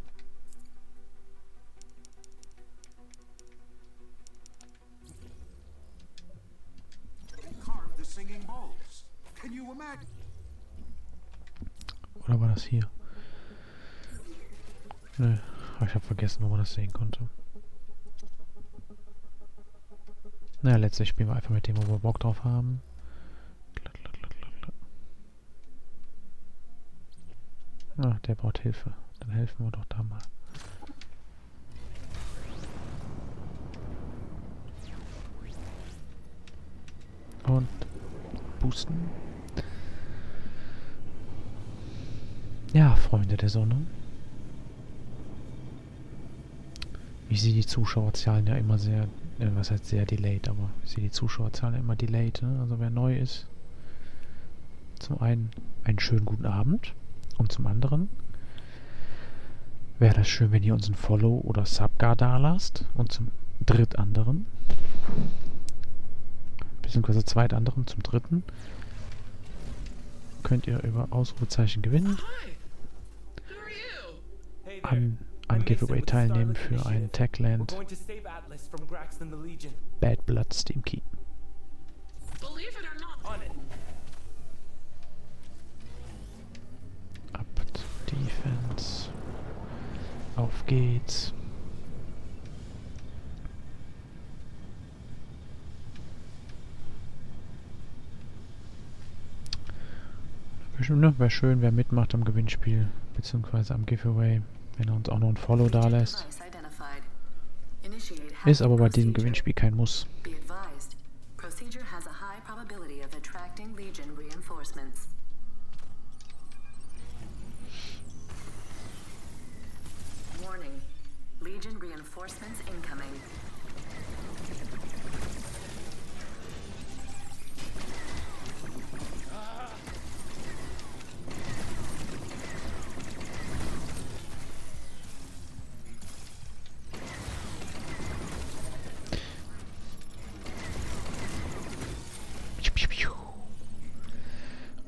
Oder war das hier? Nö, ich habe vergessen, wo man das sehen konnte. Naja, letztlich spielen wir einfach mit dem, wo wir Bock drauf haben. Ah, der braucht Hilfe. Dann helfen wir doch da mal. Und boosten. Ja, Freunde der Sonne. Ich sehe die Zuschauerzahlen ja immer sehr, was heißt sehr delayed, aber ich sehe die Zuschauerzahlen ja immer delayed. Ne? Also wer neu ist, zum einen einen schönen guten Abend und zum anderen wäre das schön, wenn ihr uns ein Follow oder Sub gar da lasst und zum drittanderen, beziehungsweise zweitanderen, zum dritten könnt ihr über Ausrufezeichen gewinnen. An Giveaway teilnehmen für einen Techland Bad Blood Steam Key. Believe it or not. On it. Up to Defense. Auf geht's. Wäre schön, wer mitmacht am Gewinnspiel, beziehungsweise am Giveaway, wenn er uns auch noch ein Follow da lässt. Ist aber bei diesem Gewinnspiel kein Muss. Be advised, procedure has a high probability of attracting Legion reinforcements. Warning, Legion reinforcements incoming.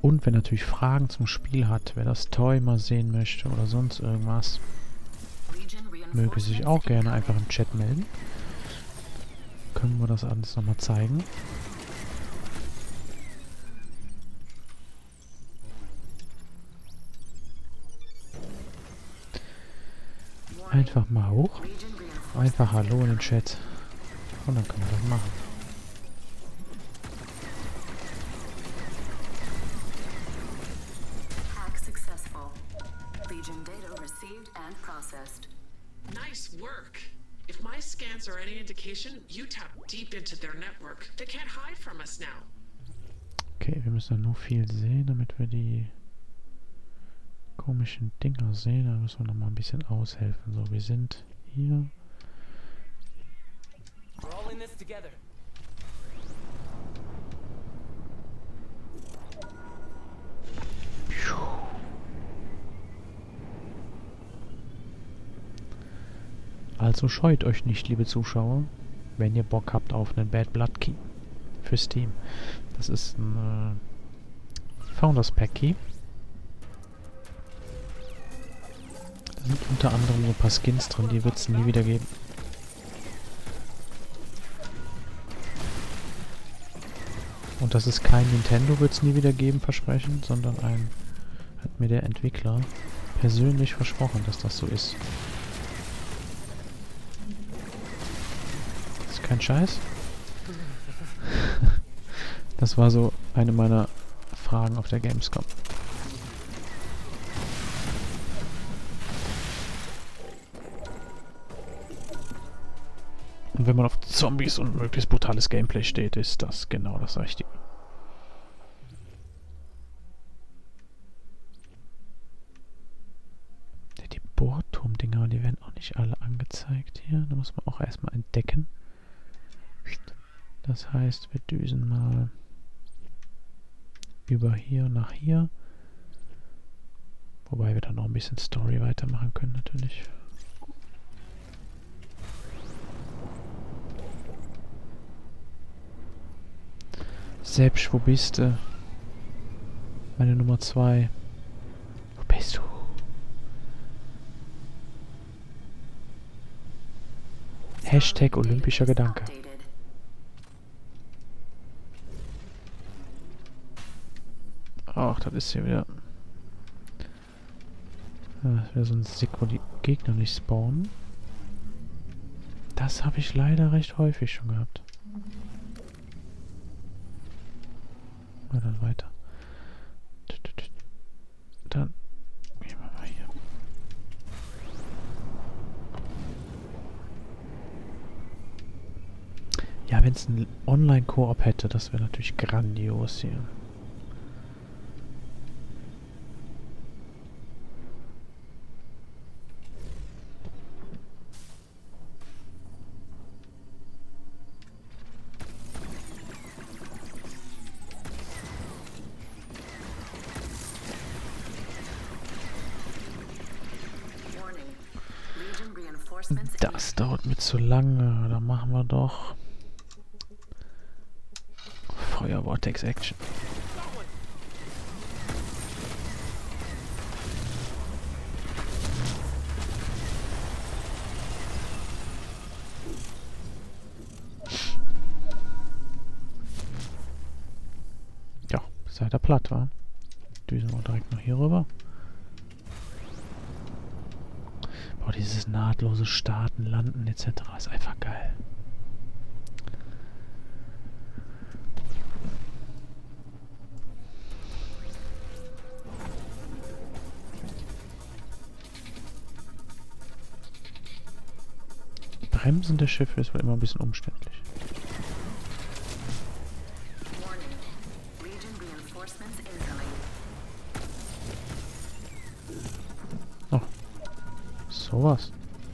Und wer natürlich Fragen zum Spiel hat, wer das Toy mal sehen möchte oder sonst irgendwas, möge sich auch gerne einfach im Chat melden. Können wir das alles nochmal zeigen. Einfach mal hoch. Einfach Hallo in den Chat. Und dann können wir das machen. Hack successful. Legion data received and processed. Nice work. If my scans are any indication, you tap deep into their network. They can't hide from us now. Okay, wir müssen nur viel sehen, damit wir die komischen Dinger sehen. Da müssen wir noch mal ein bisschen aushelfen. So, wir sind hier. We're all in this together. Also scheut euch nicht, liebe Zuschauer, wenn ihr Bock habt auf einen Bad Blood Key für Steam. Das ist ein Founders Pack Key. Da sind unter anderem so ein paar Skins drin, die wird es nie wieder geben. Und das ist kein Nintendo, wird es nie wieder geben, Versprechen, sondern hat mir der Entwickler persönlich versprochen, dass das so ist. Das ist kein Scheiß. Das war so eine meiner Fragen auf der Gamescom. Und wenn man auf Zombies und möglichst brutales Gameplay steht, ist das genau das Richtige. Die Bohrturmdinger, die werden auch nicht alle angezeigt hier. Da muss man auch erstmal entdecken. Das heißt, wir düsen mal über hier nach hier. Wobei wir dann noch ein bisschen Story weitermachen können natürlich. Selbst, wo bist du? Meine Nummer 2. Wo bist du? Hashtag olympischer Gedanke. Ach, das ist hier wieder... Das ist wieder so ein Stick, wo die Gegner nicht spawnen. Das habe ich leider recht häufig schon gehabt. Mal dann weiter. Dann gehen wir mal hier. Ja, wenn es einen Online-Koop hätte, das wäre natürlich grandios hier. Das dauert mir zu lange. Da machen wir doch Feuer Vortex Action. Ja, seid ihr platt, wa? Düsen wir direkt noch hier rüber. Boah, dieses nahtlose Starten, Landen etc. ist einfach geil. Bremsen der Schiffe ist wohl immer ein bisschen umständlich. Oh, sowas.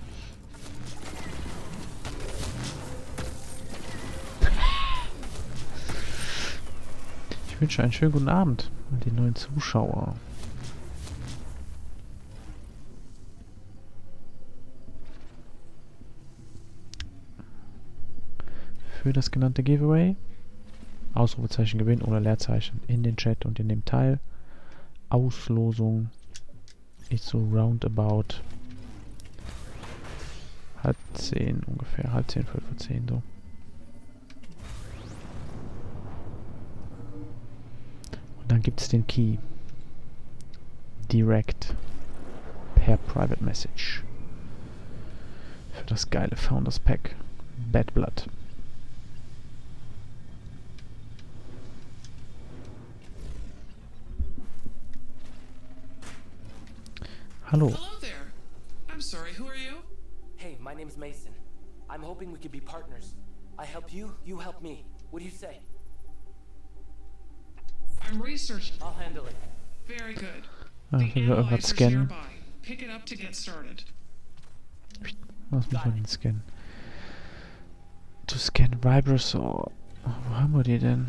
Ich wünsche einen schönen guten Abend an die neuen Zuschauer. Für das genannte Giveaway Ausrufezeichen Gewinn oder Leerzeichen in den Chat und in dem Teil. Auslosung ist so roundabout 9:30 ungefähr, 9:30, 9:45 so. Und dann gibt es den Key. Direkt per Private Message. Für das geile Founders Pack. Bad Blood. Hallo. Hello there. I'm sorry, who are you? Hey, my name's Mason. I'm hoping we could be partners. I help you, you help me. What do you say? I'm researching. I'll handle it. Very good. Ah, The ich will irgendwas analyzer's scannen. nearby. Pick it up to get started. Was muss man denn scannen? To scan Vibrosaur. Wo haben wir die denn?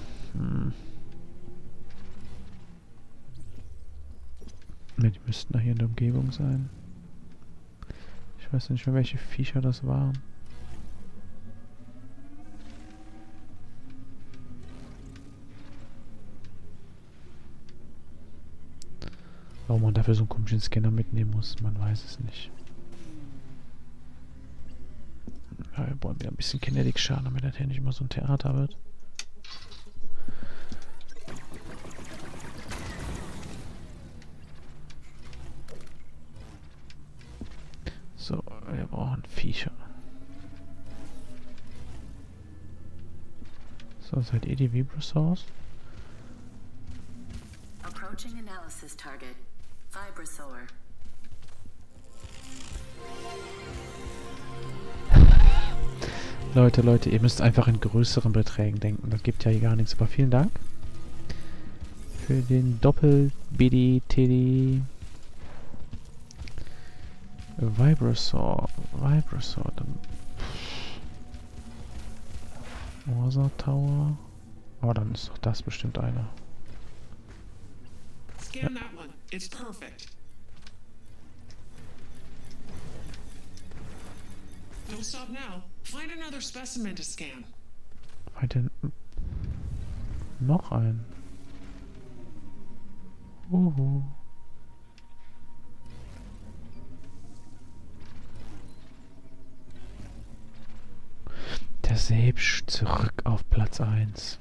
Ne, die müssten da hier in der Umgebung sein. Ich weiß nicht mehr, welche Viecher das waren. Warum man dafür so einen komischen Scanner mitnehmen muss, man weiß es nicht. Ja, wir wollen wieder ein bisschen Kinetic-Schaden, damit das hier nicht immer so ein Theater wird. So, wir brauchen Viecher. So, seid ihr die Vibrosaurs? Approaching analysis target. Vibrosaur. Leute, ihr müsst einfach in größeren Beträgen denken. Das gibt ja hier gar nichts. Aber vielen Dank für den Doppel-BD-TD Vibrosaur. Dann Orsa Tower. Oh, dann ist doch das bestimmt einer. Scan that one. It's perfect. Don't stop now. Find another specimen to scan. Weiter. Noch ein. Der Säbsch zurück auf Platz 1.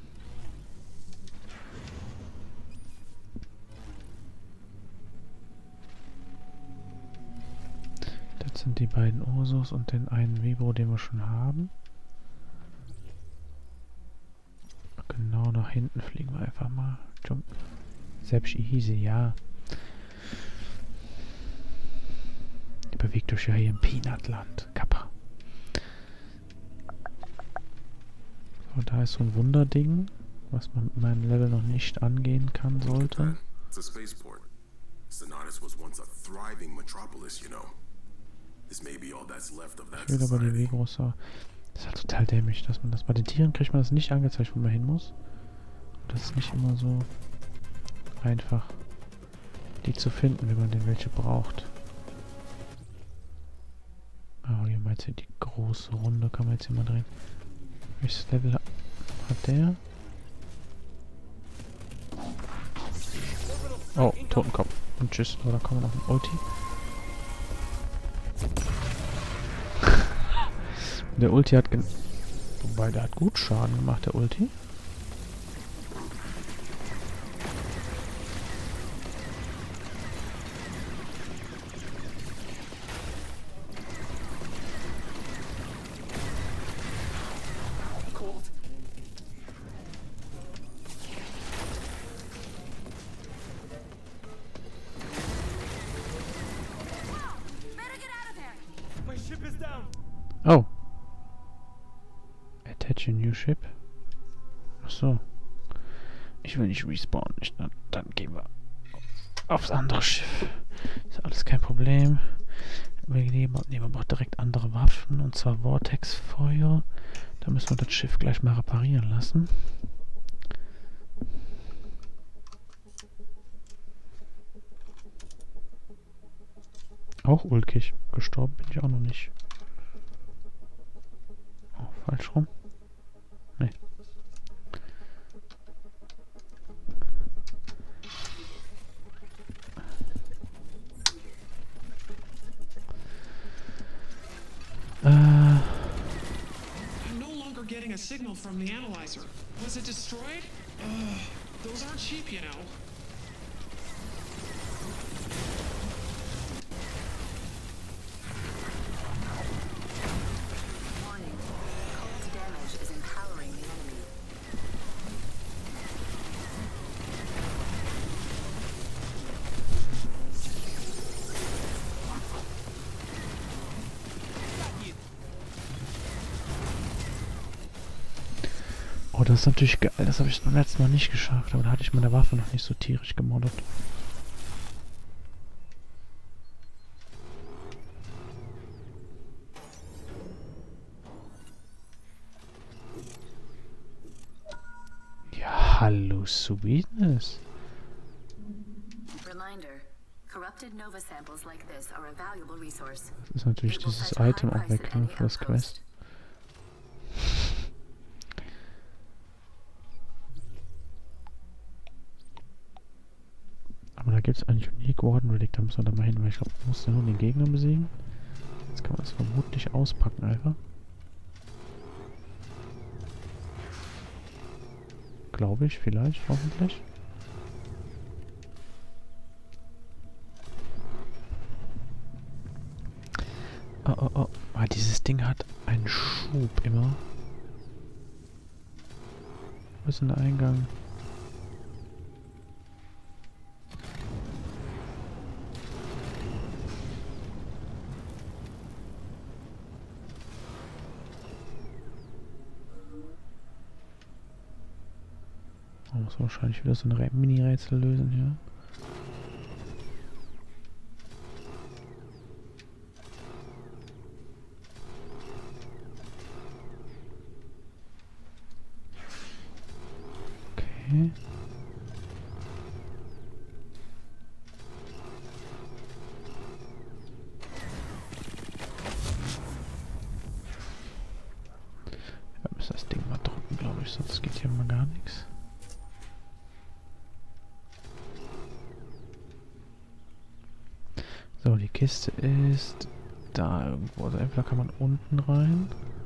Das sind die beiden Ursus und den einen Vibro, den wir schon haben. Genau nach hinten fliegen wir einfach mal. Jump. Selbst easy, ja. Ihr bewegt euch ja hier im Peanutland. Kappa. So, da ist so ein Wunderding, was man mit meinem Level noch nicht angehen kann sollte. It's a spaceport. Sonatus was once a thriving metropolis, you know. This may be all that's left of that Ich will aber die society. Vibrosaur. Das ist halt total dämlich, dass man das... Bei den Tieren kriegt man das nicht angezeigt, wo man hin muss. Und das ist nicht immer so einfach, die zu finden, wenn man denn welche braucht. Aber hier mal jetzt hier die große Runde, kann man jetzt hier mal drehen. Welches Level hat der? Oh, Totenkopf. Und tschüss. Oder kommen wir noch ein Ulti? Der Ulti hat... Wobei, der hat gut Schaden gemacht, der Ulti. Oh. Attach a new ship. Achso. Ich will nicht respawnen. Dann gehen wir aufs andere Schiff. Ist alles kein Problem. Wir nehmen aber auch direkt andere Waffen. Und zwar Vortex-Feuer. Da müssen wir das Schiff gleich mal reparieren lassen. Auch ulkig. Gestorben bin ich auch noch nicht. Oh, falsch rum. Nee. getting a signal from the analyzer. Was it destroyed? Those aren't cheap, you know. Warning. Cold's damage is empowering the enemy. Oh, das ist natürlich geil. Das habe ich beim letzten Mal nicht geschafft. Aber da hatte ich meine Waffe noch nicht so tierisch gemoddet. Ja, hallo, Sweetness. Reminder. Corrupted Nova samples like this are a valuable resource. Das ist natürlich dieses Item auch weg, ne, für das Quest. Aber da gibt es ein Unique Warden Relic, da muss man da mal hin, weil ich glaube, man muss ja nur den Gegner besiegen. Jetzt kann man das vermutlich auspacken einfach. Glaube ich, vielleicht, hoffentlich. Oh, oh, oh. Ah, dieses Ding hat einen Schub immer. Wo ist denn der Eingang? Man muss wahrscheinlich wieder so ein Mini-Rätsel lösen hier. Okay. Wir müssen das Ding mal drücken, glaube ich, sonst geht hier mal gar nichts. So, die Kiste ist da irgendwo. Also entweder kann man unten rein.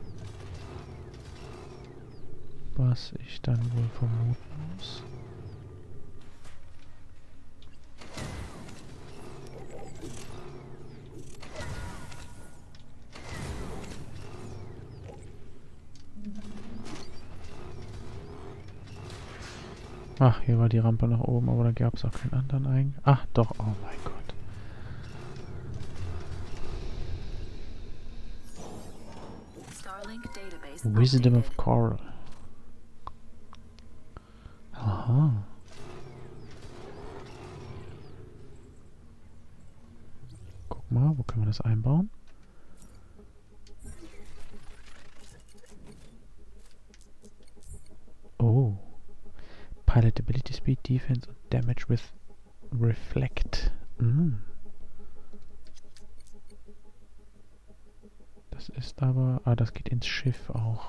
Was ich dann wohl vermuten muss. Ach, hier war die Rampe nach oben, aber da gab es auch keinen anderen Eingang. Ach, doch, oh mein Gott. Wisdom of Coral. Aha. Guck mal, wo können wir das einbauen? Oh. Pilot Ability Speed, Defense und Damage with Reflect. Das ist aber... Ah, das geht ins Schiff auch.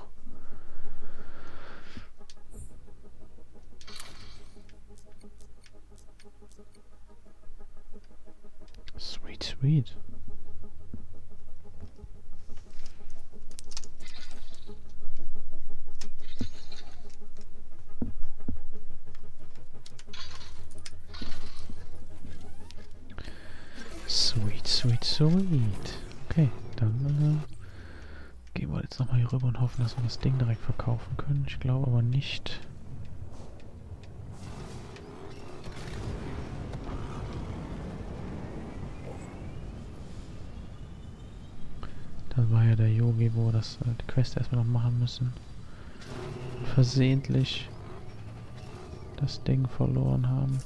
Sweet, sweet. Sweet, sweet, sweet. Okay, dann gehen wir jetzt nochmal hier rüber und hoffen, dass wir das Ding direkt verkaufen können. Ich glaube aber nicht. Das war ja der Yogi, wo wir das die Quest erstmal noch machen müssen. Versehentlich das Ding verloren haben.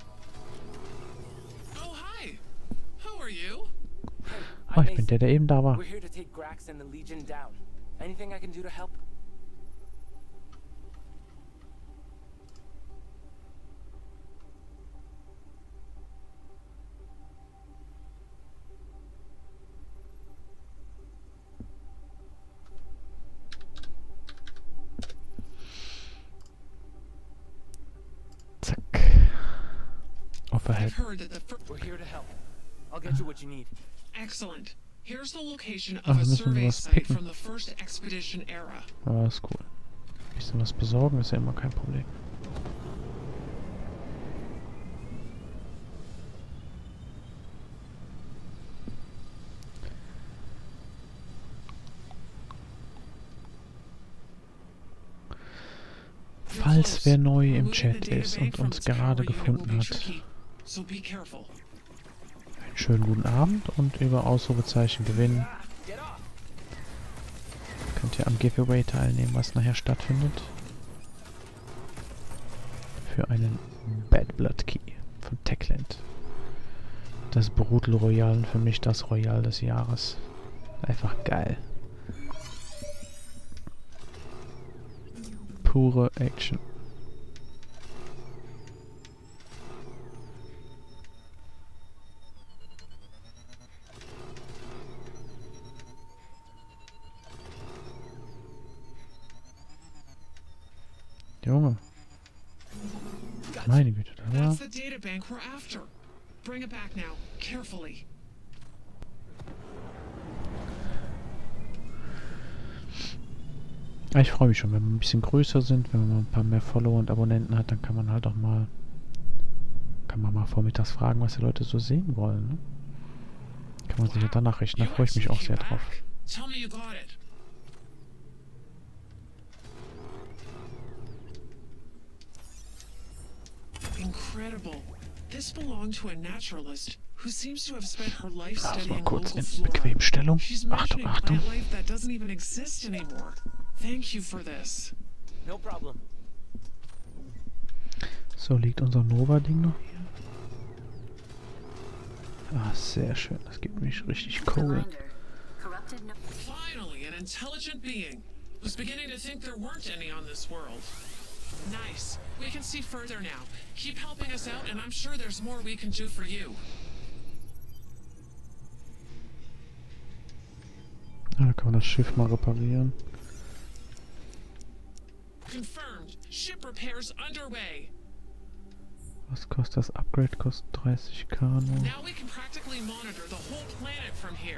Oh, ich bin der eben da war. We're here to take Grax and the Legion down. Anything I can do to help? Zack. Overhead. We're here to help. I'll get you what you need. Excellent. Here's the location of a survey site from the first expedition era. Ah, ist cool. Bisschen was besorgen ist ja immer kein Problem. Falls wer neu im Chat ist und uns gerade gefunden hat, einen schönen guten Abend und über Ausrufezeichen gewinnen. Könnt ihr am Giveaway teilnehmen, was nachher stattfindet. Für einen Bad Blood Key von Techland. Das Brutal Royale, für mich das Royale des Jahres. Einfach geil. Pure Action. Junge. Meine Güte, da war... That's the data bank we're after. Bring it back now, carefully. Ich freue mich schon, wenn wir ein bisschen größer sind, wenn man ein paar mehr Follower und Abonnenten hat, dann kann man halt auch mal... Kann man mal vormittags fragen, was die Leute so sehen wollen, ne? Kann man sich ja danach richten, da freue ich mich auch sehr drauf. Tell me you got it. Incredible. This belonged to a naturalist who seems to have spent her life studying kurz local in flora. Bequemstellung. She's Achtung, mentioning Achtung. plant life that doesn't even exist anymore. Thank you for this. No problem. So, liegt unser Nova-Ding noch hier? Ah, sehr schön. Das gibt mich richtig Kohle. Reminder. Corrupted no Finally, an intelligent being. Was beginning to think there weren't any on this world. Nice. We can see further now. Keep helping us out, and I'm sure there's more we can do for you. Ja, da kann man das Schiff mal reparieren. Confirmed. Ship repairs underway. Was kostet das Upgrade? Kostet 30k nur. Now we can practically monitor the whole planet from here.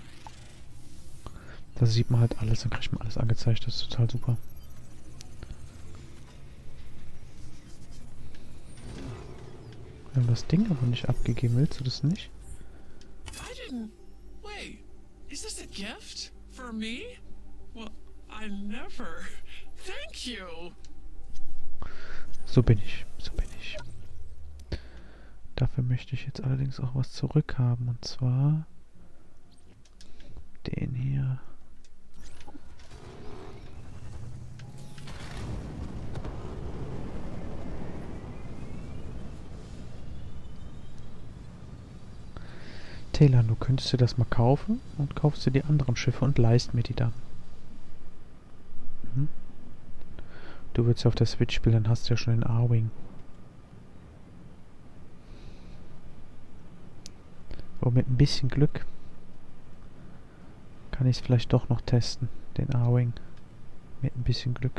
Da sieht man halt alles, dann kriegt man alles angezeigt. Das ist total super. Wir haben das Ding aber nicht abgegeben. Willst du das nicht? I didn't... Wait. Is this a gift? For me? Well, I never... Thank you! So bin ich. So bin ich. Dafür möchte ich jetzt allerdings auch was zurückhaben. Und zwar... den hier. Taylor, du könntest dir das mal kaufen und kaufst dir die anderen Schiffe und leist mir die dann. Hm? Du willst ja auf der Switch spielen, dann hast du ja schon den A-Wing. Aber mit ein bisschen Glück kann ich es vielleicht doch noch testen, den A-Wing. Mit ein bisschen Glück.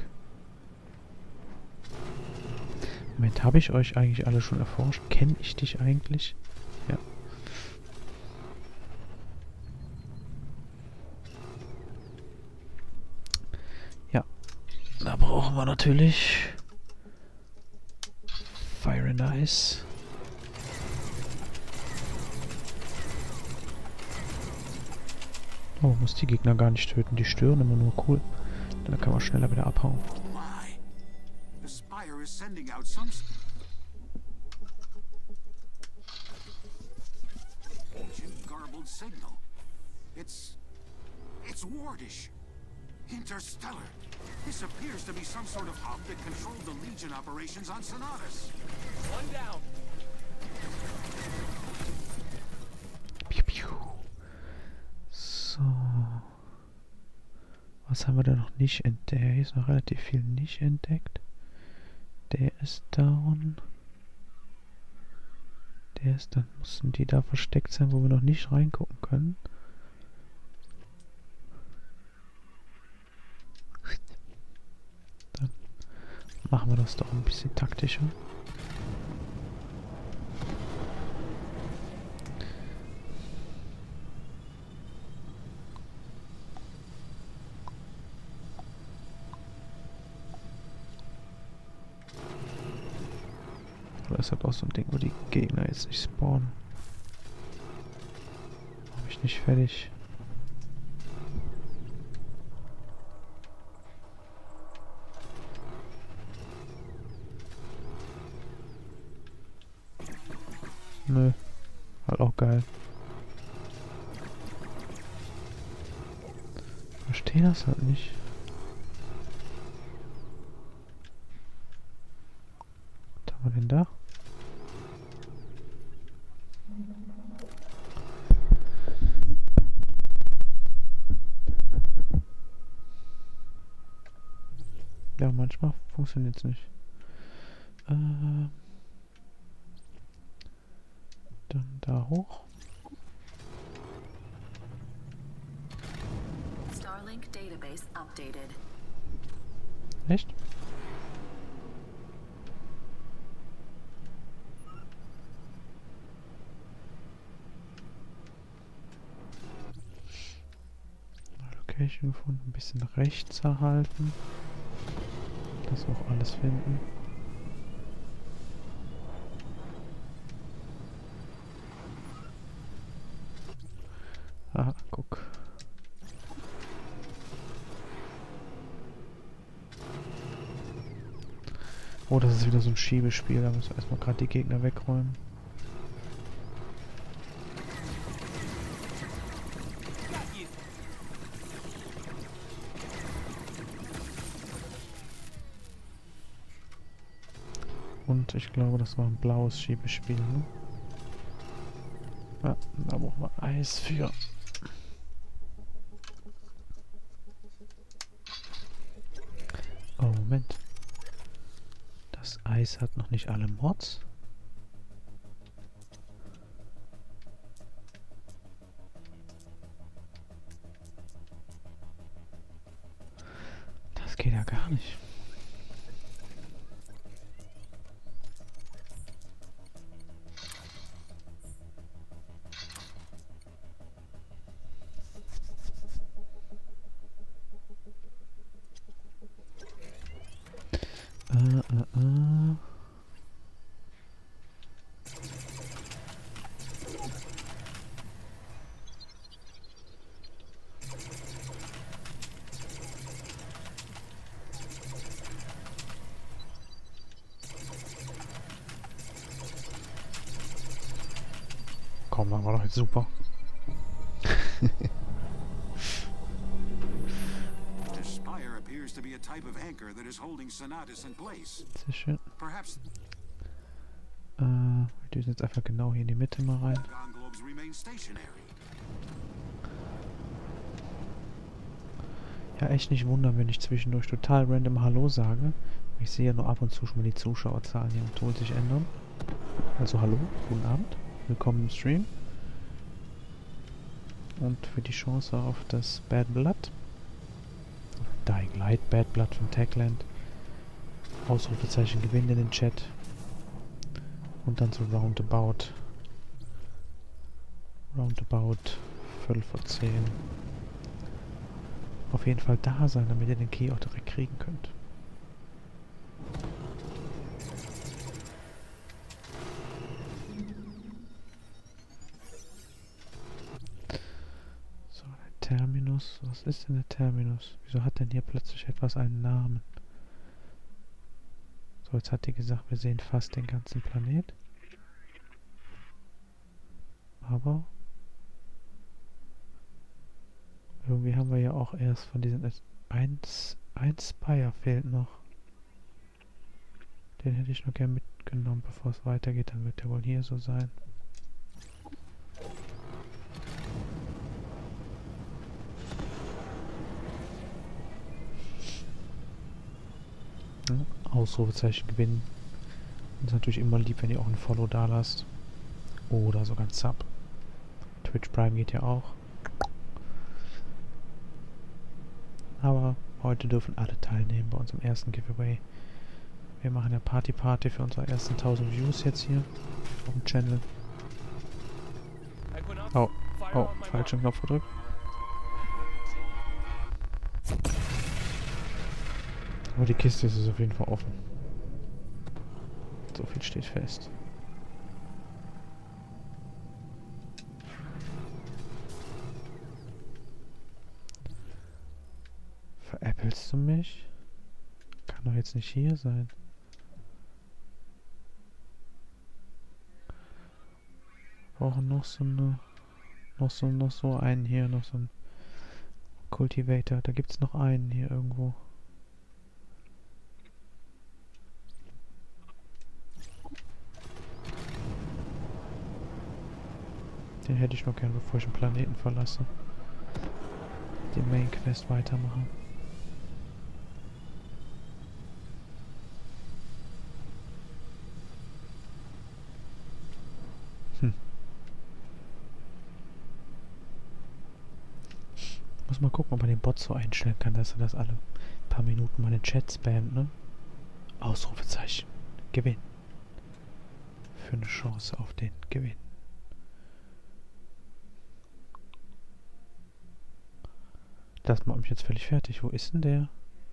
Moment, habe ich euch eigentlich alle schon erforscht? Kenne ich dich eigentlich? Ja. Ja. Da brauchen wir natürlich Fire and Ice. Oh, muss die Gegner gar nicht töten, die stören immer nur, cool. Dann kann man schneller wieder abhauen. Why? The Spire is sending out some ancient garbled signal. It's Wardish. Interstellar. This appears to be some sort of hub that controlled the Legion operations on Sonatus. One down. Piu, piu. So. Was haben wir da noch nicht entdeckt? Hier ist noch relativ viel nicht entdeckt. Der ist down. Der ist, dann mussten die da versteckt sein, wo wir noch nicht reingucken können. Dann machen wir das doch ein bisschen taktischer. Oder ist das auch so ein Ding, wo die Gegner jetzt nicht spawnen? Mach ich nicht fertig. Nö. Halt auch geil. Verstehe das halt nicht. Was haben wir denn da? Ja, manchmal funktioniert es nicht. Dann da hoch. Starlink database updated. Echt? Location gefunden, ein bisschen rechts erhalten. Das auch alles finden. Ah, guck. Oh, das ist wieder so ein Schiebespiel. Da müssen wir erstmal gerade die Gegner wegräumen. Und ich glaube, das war ein blaues Schiebespiel, ne? Ja, da brauchen wir Eis für. Oh, Moment. Das Eis hat noch nicht alle Mods. Das geht ja gar nicht. Komm, das war doch jetzt super. Sehr schön. Wir düsen jetzt einfach genau hier in die Mitte mal rein. Ja, echt nicht wundern, wenn ich zwischendurch total random Hallo sage. Ich sehe ja nur ab und zu schon mal die Zuschauerzahlen hier im Ton sich ändern. Also hallo, guten Abend, willkommen im Stream. Und für die Chance auf das Bad Blood. Dying Light Bad Blood von Techland. Ausrufezeichen gewinnt in den Chat. Und dann so roundabout 12:45. Auf jeden Fall da sein, damit ihr den Key auch direkt kriegen könnt. So, der Terminus. Was ist denn der Terminus? Wieso hat denn hier plötzlich etwas einen Namen? So, jetzt hat die gesagt, wir sehen fast den ganzen Planet. Aber irgendwie haben wir ja auch erst von diesen... Ein Spire fehlt noch. Den hätte ich noch gerne mitgenommen, bevor es weitergeht. Dann wird der wohl hier so sein. Ja, Ausrufezeichen gewinnen. Und ist natürlich immer lieb, wenn ihr auch ein Follow da lasst. Oder sogar ein Sub. Twitch Prime geht ja auch. Aber heute dürfen alle teilnehmen bei unserem ersten Giveaway. Wir machen ja Party für unsere ersten 1000 Views jetzt hier auf dem Channel. Oh, falschen Knopf gedrückt. Aber die Kiste ist auf jeden Fall offen. So viel steht fest. Veräppelst du mich? Kann doch jetzt nicht hier sein. Brauchen noch so eine... Noch so einen hier, noch so ein Cultivator. Da gibt's noch einen hier irgendwo. Den hätte ich noch gern, bevor ich den Planeten verlasse. Die Main Quest weitermachen. Muss mal gucken, ob man den Bot so einstellen kann, dass er das alle paar Minuten mal in den Chat spammt, ne? Ausrufezeichen. Gewinn. Für eine Chance auf den Gewinn. Das macht mich jetzt völlig fertig. Wo ist denn der?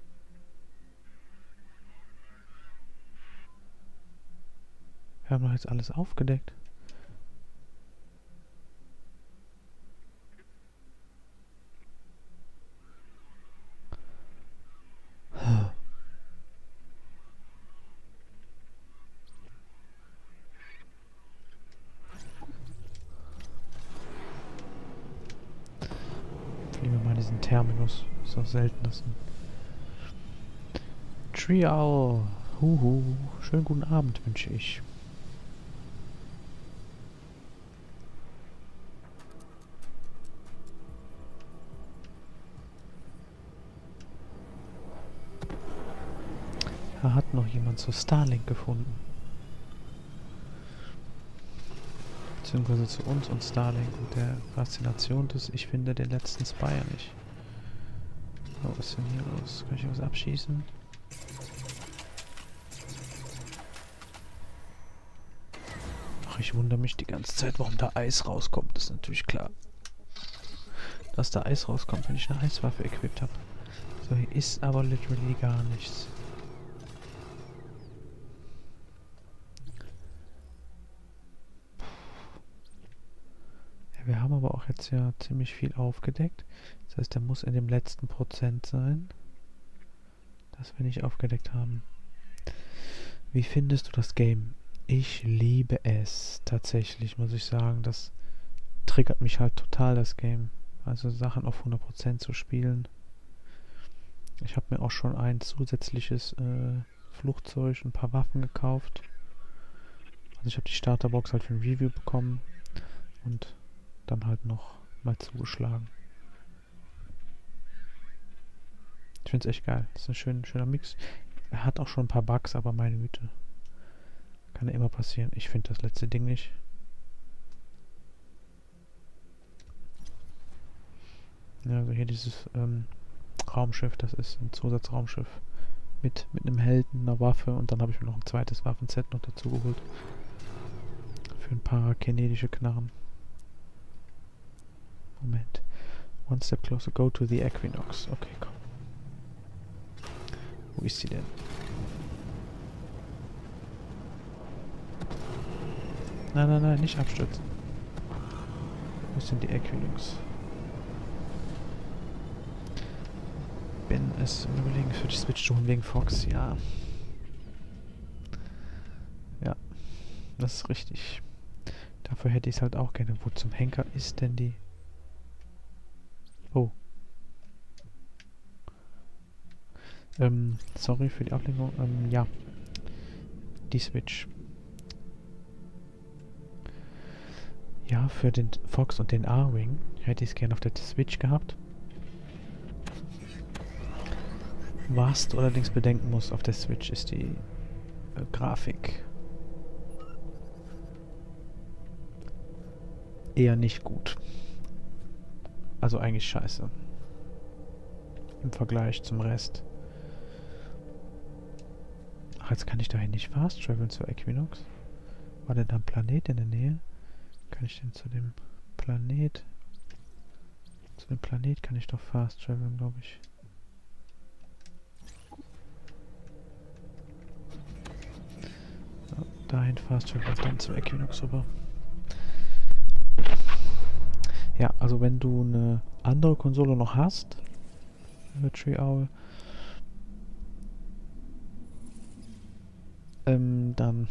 Wir haben doch jetzt alles aufgedeckt. Fliegen wir mal diesen Terminus. Ist auch selten, dass ein Tree Owl. Huhu. Schönen guten Abend wünsche ich. Da hat noch jemand zu Starlink gefunden. Beziehungsweise zu uns und Starlink und der Faszination des, ich finde den letzten Spire nicht. Oh, was ist denn hier los? Kann ich was abschießen? Ach, ich wundere mich die ganze Zeit, warum da Eis rauskommt. Das ist natürlich klar. Dass da Eis rauskommt, wenn ich eine Eiswaffe equipped habe. So, hier ist aber literally gar nichts. Wir haben aber auch jetzt ja ziemlich viel aufgedeckt. Das heißt, der muss in dem letzten Prozent sein, das wir nicht aufgedeckt haben. Wie findest du das Game? Ich liebe es tatsächlich, muss ich sagen. Das triggert mich halt total, das Game. Also Sachen auf 100% zu spielen. Ich habe mir auch schon ein zusätzliches Flugzeug, ein paar Waffen gekauft. Also ich habe die Starterbox halt für ein Review bekommen und dann halt noch mal zugeschlagen. Ich finde es echt geil. Das ist ein schöner Mix. Er hat auch schon ein paar Bugs, aber meine Güte. Kann ja immer passieren. Ich finde das letzte Ding nicht. Ja, also hier dieses Raumschiff, das ist ein Zusatzraumschiff. Mit einem Helden, einer Waffe und dann habe ich mir noch ein zweites Waffenset noch dazu geholt. Für ein paar kinetische Knarren. Moment. One step closer, go to the Equinox. Okay, komm. Wo ist sie denn? Nein, nein, nein, nicht abstürzen. Wo ist denn die Equinox? Bin es im Überlegen für die Switch zu holen wegen Fox, ja. Ja, das ist richtig. Dafür hätte ich es halt auch gerne. Wo zum Henker ist denn die... Oh. Sorry für die Ablenkung. Ja. Die Switch. Ja, für den Fox und den A-Wing hätte ich es gerne auf der Switch gehabt. Was du allerdings bedenken musst, auf der Switch ist die Grafik eher nicht gut. Also eigentlich scheiße. Im Vergleich zum Rest. Ach, jetzt kann ich dahin nicht fast traveln zur Equinox. War denn da ein Planet in der Nähe? Kann ich denn zu dem Planet... Zu dem Planet kann ich doch fast traveln, glaube ich. So. dahin fast und dann zur Equinox rüber. Ja, also wenn du eine andere Konsole noch hast, Tree Owl, dann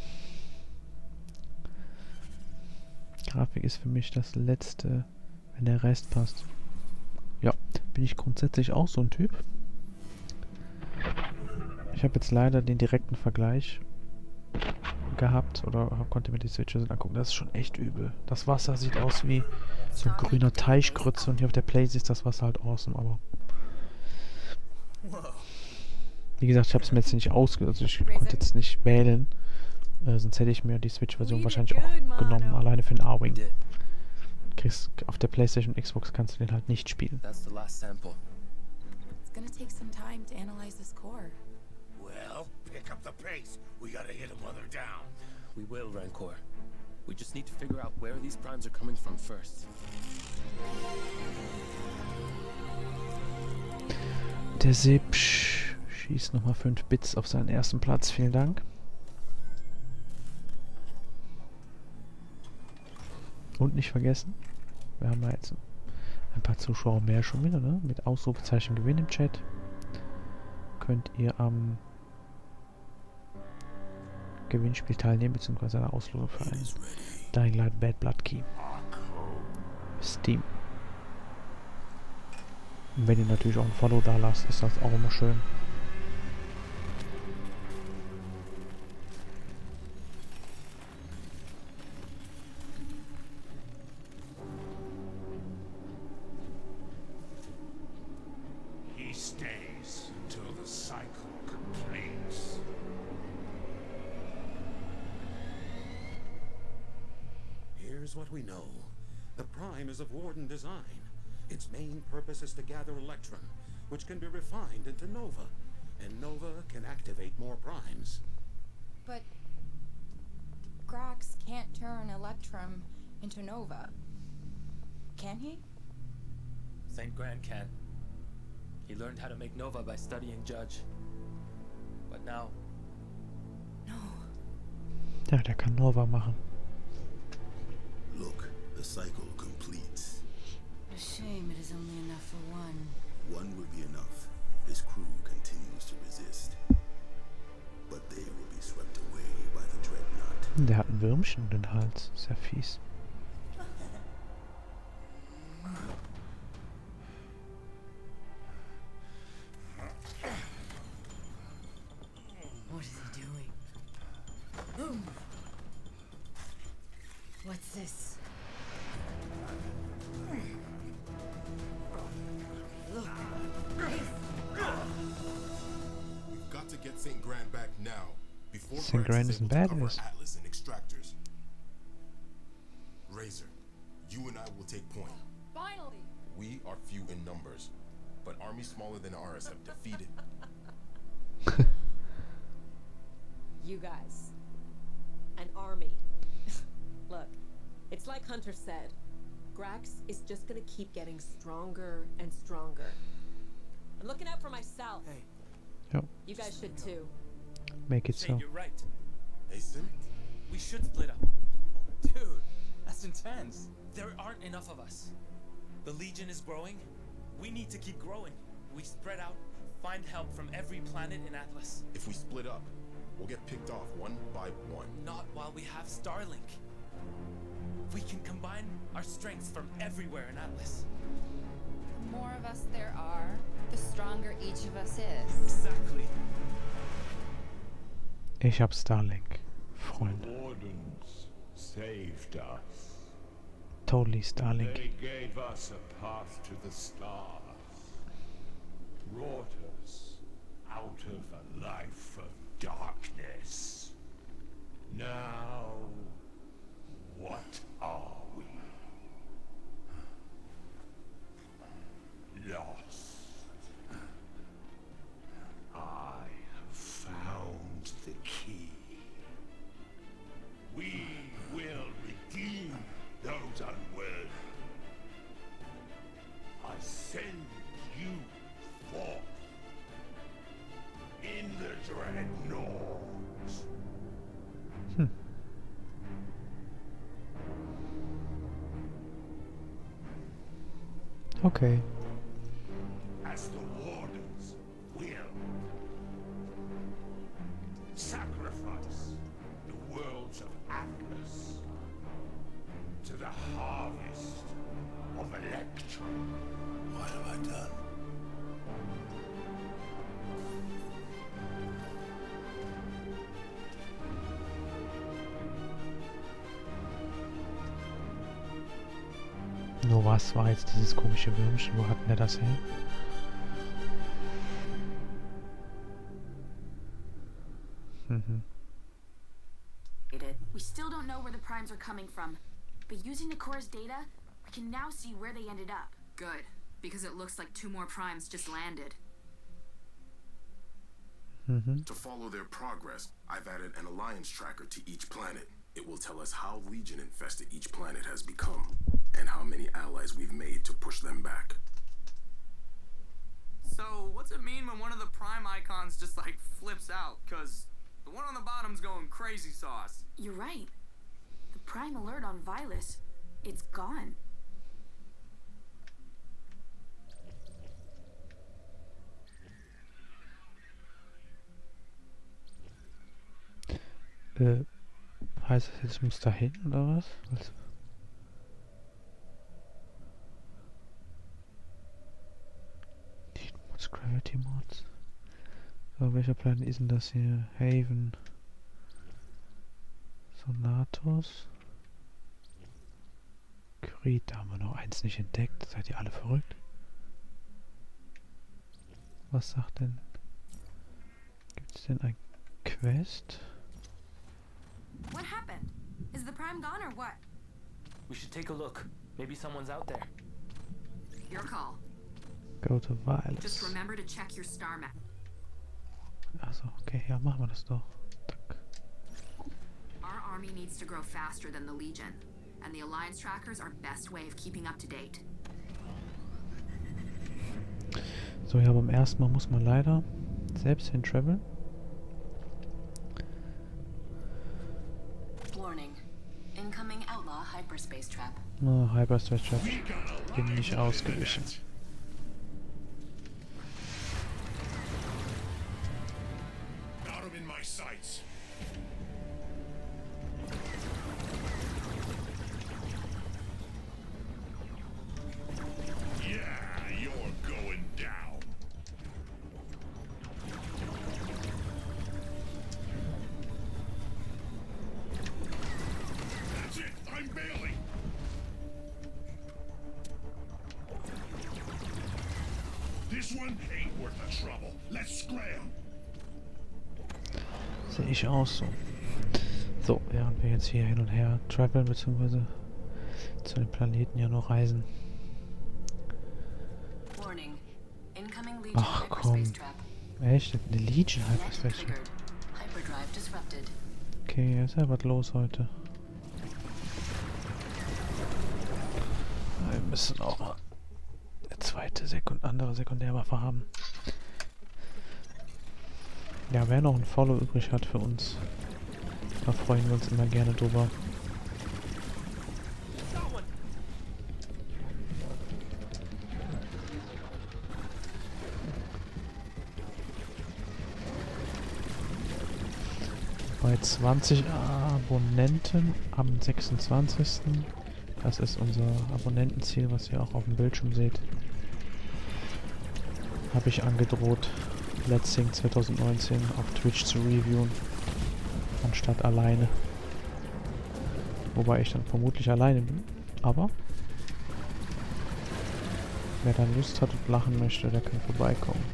Grafik ist für mich das Letzte, wenn der Rest passt. Ja, bin ich grundsätzlich auch so ein Typ. Ich habe jetzt leider den direkten Vergleich gehabt oder konnte mir die Switches angucken. Das ist schon echt übel. Das Wasser sieht aus wie so ein grüner Teichgrütze und hier auf der Playsee ist das Wasser halt awesome, aber wie gesagt, ich habe es mir jetzt nicht also ich konnte jetzt nicht wählen, sonst hätte ich mir die Switch-Version wahrscheinlich auch genommen, alleine für den A-Wing. Kriegst auf der PlayStation und Xbox kannst du den halt nicht spielen. That's the last sample. It's gonna take some time to analyze this core. Well, pick up the pace. We gotta hit them while they're down. We will, Rancor. We just need to figure out where these primes are coming from first. Der Sipsch schießt nochmal 5 Bits auf seinen ersten Platz. Vielen Dank. Und nicht vergessen, wir haben ja jetzt ein paar Zuschauer mehr schon wieder, ne? Mit Ausrufezeichen Gewinn im Chat. Könnt ihr am Gewinnspiel teilnehmen, beziehungsweise eine Auslosung für einen Dying Light Bad Blood Key. Steam. Und wenn ihr natürlich auch ein Follow da lasst, ist das auch immer schön. He stays until the cycle completes. Here's what we know. The Prime is of Warden design. Its main purpose is to gather Electrum, which can be refined into Nova. And Nova can activate more Primes. But Grax can't turn Electrum into Nova. Can he? St. Grand can. He learned how to make Nova by studying Judge. But now... No. Ja, der kann Nova machen. Look, the cycle completes. A shame it is only enough for one. One will be enough. His crew continues to resist. But they will be swept away by the Dreadnought. Der hat ein Würmchen um den Hals. Sehr fies. What is he doing? What's this? Look. We've got to get St. Grand back now. Before St. Grand isn't bad, is Atlas and extractors. Razor, you and I will take point. Finally! We are few in numbers, but armies smaller than ours have defeated. You guys. An army. Look, it's like Hunter said. Grax is just gonna keep getting stronger and stronger. I'm looking out for myself. Hey. Yep. You guys should too. Make it so. You're right. Asen? We should split up. Dude, that's intense. There aren't enough of us. The Legion is growing. We need to keep growing. We spread out, find help from every planet in Atlas. If we split up, we'll get picked off one by one. Not while we have Starlink. We can combine our strengths from everywhere in Atlas. The more of us there are, the stronger each of us is. Exactly. Ich hab Starlink, Freunde. Wardens saved us. Totally Starlink. They gave us a path to the stars. Brought us out of a life of darkness. Now, what are we? Lost. I have found the key. We will redeem those unworthy. I send you forth in the Dreadnought. Okay. As the Wardens will sacrifice the worlds of Atlas to the harvest of Electrum. What have I done? Nur was war jetzt dieses komische Würmchen? Wo hat denn der das her? We still don't know where the primes are coming from, but using the core's data, we can now see where they ended up. Good, because it looks like 2 more primes just landed. To follow their progress, I've added an alliance tracker to each planet. It will tell us how Legion infested each planet has become, and how many allies we've made to push them back. So, what's it mean when one of the prime icons just like flips out? Cause the one on the bottom's going crazy sauce. You're right. The prime alert on Vylus, it's gone. Heißt das jetzt, ich muss da hin, oder was? Nicht Mods, Gravity Mods. So, welcher Planet ist denn das hier? Haven. Sonatos. Kyrit, da haben wir noch eins nicht entdeckt. Seid ihr alle verrückt? Was sagt denn? Gibt es denn ein Quest? What happened? Is the prime gone or what? We should take a look. Maybe someone's out there. Your call. Go to Vylus. Just remember to check your star map. Also, okay, ja, machen wir das doch. Tack. Our army needs to grow faster than the Legion, and the Alliance trackers are best way of keeping up to date. So, ja, beim ersten Mal muss man leider selbst hin traveln. Warning. Incoming Outlaw Hyperspace Trap. Hyperspace Trap. Bin nicht ausgewichen. Got him in my sights. Yeah, you're going down. That's it. I'm bailing. This one ain't worth the trouble. Let's scram. Sehe ich auch so. So, während wir jetzt hier hin und her traveln, beziehungsweise zu den Planeten ja nur reisen. Warning. Incoming Legion Ach komm. Hyperspace Trap. Echt? Eine Legion Hyperspace Trap. Hyperdrive disrupted. Okay, ist ja was los heute. Wir müssen auch mal eine zweite andere Sekundärwaffe haben. Ja, wer noch ein Follow übrig hat für uns, da freuen wir uns immer gerne drüber. Bei 20 Abonnenten am 26. Das ist unser Abonnentenziel, was ihr auch auf dem Bildschirm seht. Habe ich angedroht, Let's Sing 2019 auf Twitch zu reviewen, anstatt alleine. Wobei ich dann vermutlich alleine bin, aber wer da Lust hat und lachen möchte, der kann vorbeikommen.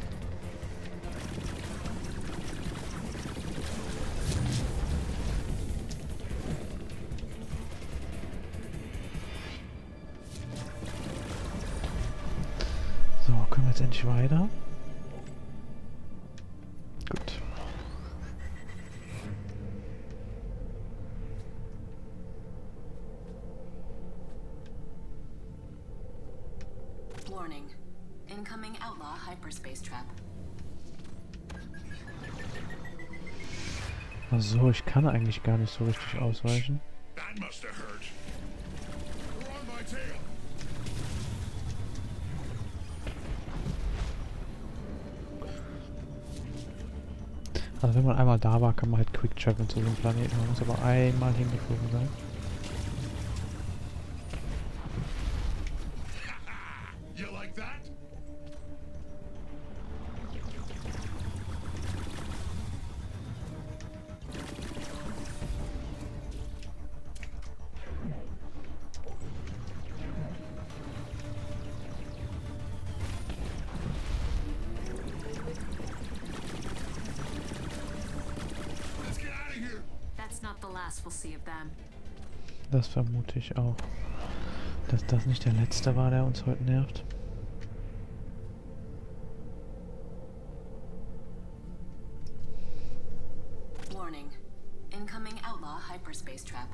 So, können wir jetzt endlich weiter? Gut. Warning. Incoming Outlaw Hyperspace Trap. Ach so, ich kann eigentlich gar nicht so richtig ausweichen. That must have hurt. We're on my tail. Also wenn man einmal da war, kann man halt quick traveln zu dem Planeten. Man muss aber einmal hingeflogen sein. You like that? That's not the last we'll see of them. Das vermute ich auch. Dass das nicht der letzte war, der uns heute nervt. Warning. Incoming outlaw hyperspace trap.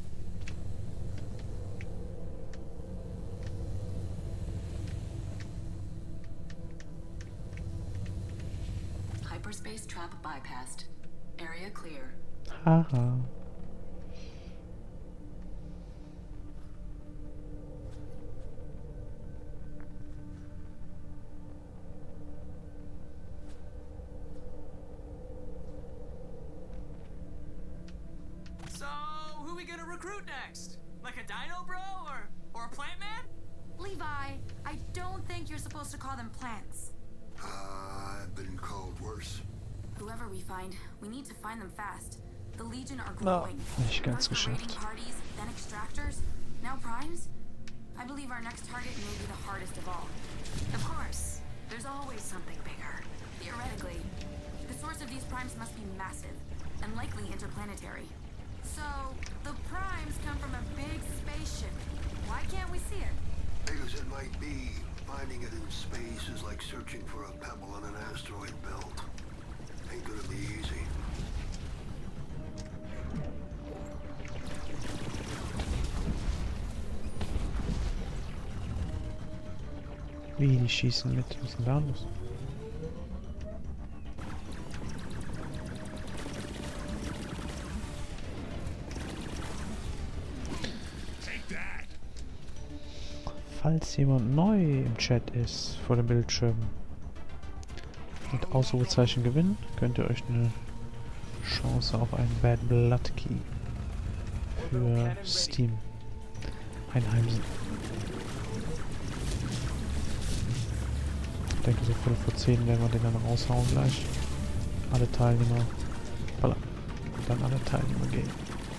Hyperspace trap bypassed. Area clear. Haha. So, who we gonna recruit next? Like a dino bro or a plant man? Levi, I don't think you're supposed to call them plants. I've been called worse. Whoever we find, we need to find them fast. The Legion are Na, growing. nicht ganz First the raiding geschafft. parties, then extractors, now primes. I believe our next target may be the hardest of all. Of course. There's always something bigger. Theoretically, the source of these primes must be massive, and likely interplanetary. So, the primes come from a big spaceship. Why can't we see it? Big as it might be, finding it in space is like searching for a pebble on an asteroid belt. Ain't gonna be easy. Wie, die schießen mit? Was ist denn da los? Falls jemand neu im Chat ist vor dem Bildschirm mit Ausrufezeichen gewinnen, könnt ihr euch eine Chance auf einen Bad Blood Key für Steam einheimsen. Ich denke, so vor 10 werden wir den dann raushauen gleich. Alle Teilnehmer. Voilà. Und dann alle Teilnehmer gehen.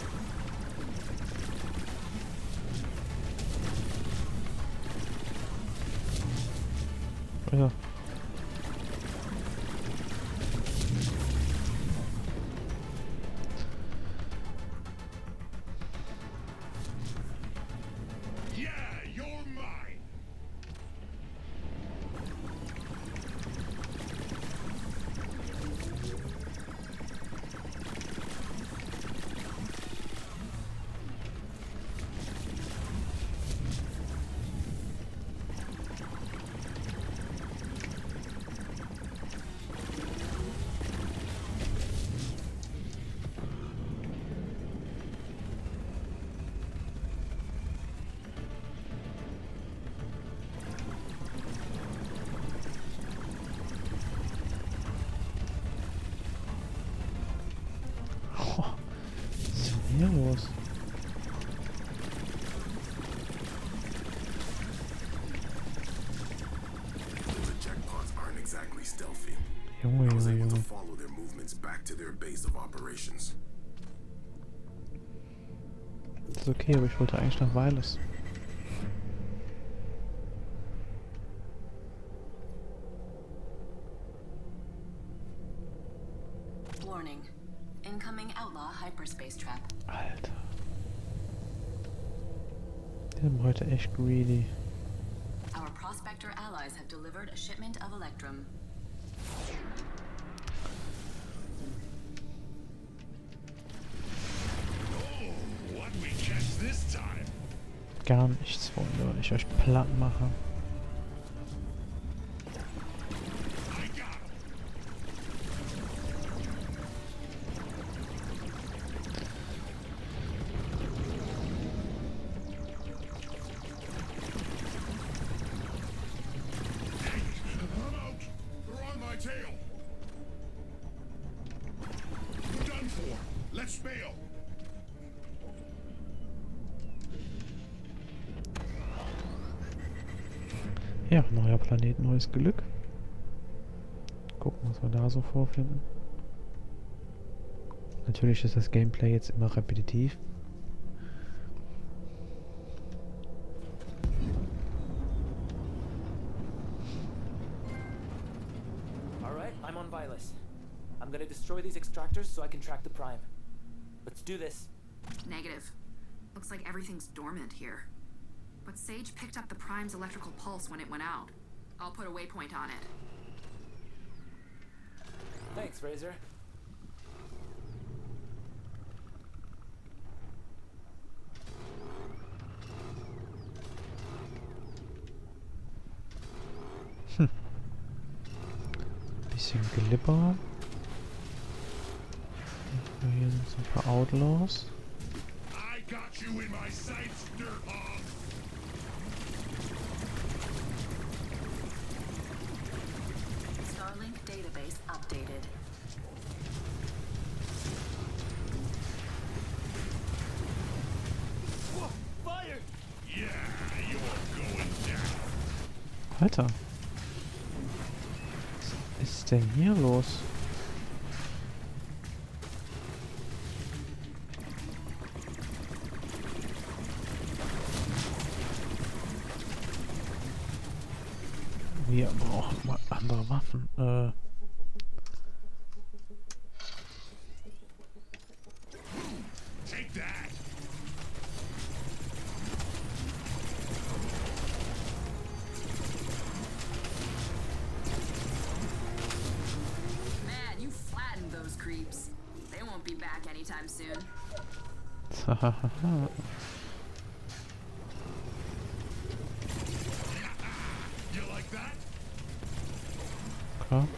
Ja. Hier los. The jackpots aren't exactly stealthy. Junge, I was Junge, able to Junge. follow their movements back to their base of operations. Das ist okay, aber ich wollte eigentlich nach Weiles. Warning. Incoming outlaw hyperspace trap. Alter. Die sind heute echt greedy. Our prospector allies have delivered a shipment of Electrum. What we catch this time? Gar nichts, Freunde, weil ich euch platt mache. I'm out. They're on my tail. spiel. Ja, neuer Planet, neues Glück. Gucken, was wir da so vorfinden. Natürlich ist das Gameplay jetzt immer repetitiv. Alright, I'm on Vilas. I'm gonna destroy these extractors so I can track the Prime. Let's do this. Negative. Looks like everything's dormant here. But Sage picked up the Prime's electrical pulse when it went out. I'll put a waypoint on it. Thanks, Razor. Bisschen Glibber. Hier sind so ein paar Outlaws. I got you in my sights, dirthog. Starlink database updated. Whoa, fire! Yeah, you're going down. Alter. Was ist denn hier los? Wir brauchen mal andere Waffen. Take that. Man, you flattened those creeps. They won't be back anytime soon. You like that? Klar.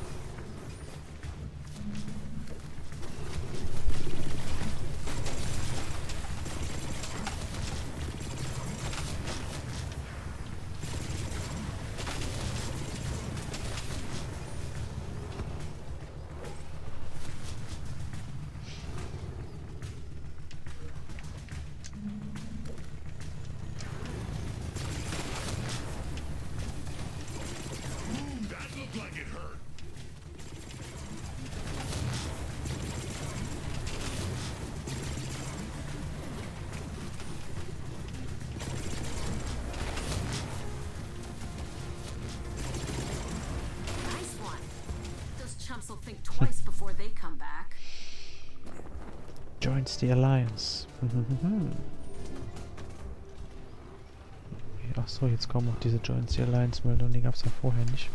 Ooh, that looked like it hurt. Nice one. Those chumps will think twice before they come back. Joins the Alliance. Achso, jetzt kommen auch diese Joins the Alliance Meldung, die gab es ja vorher nicht.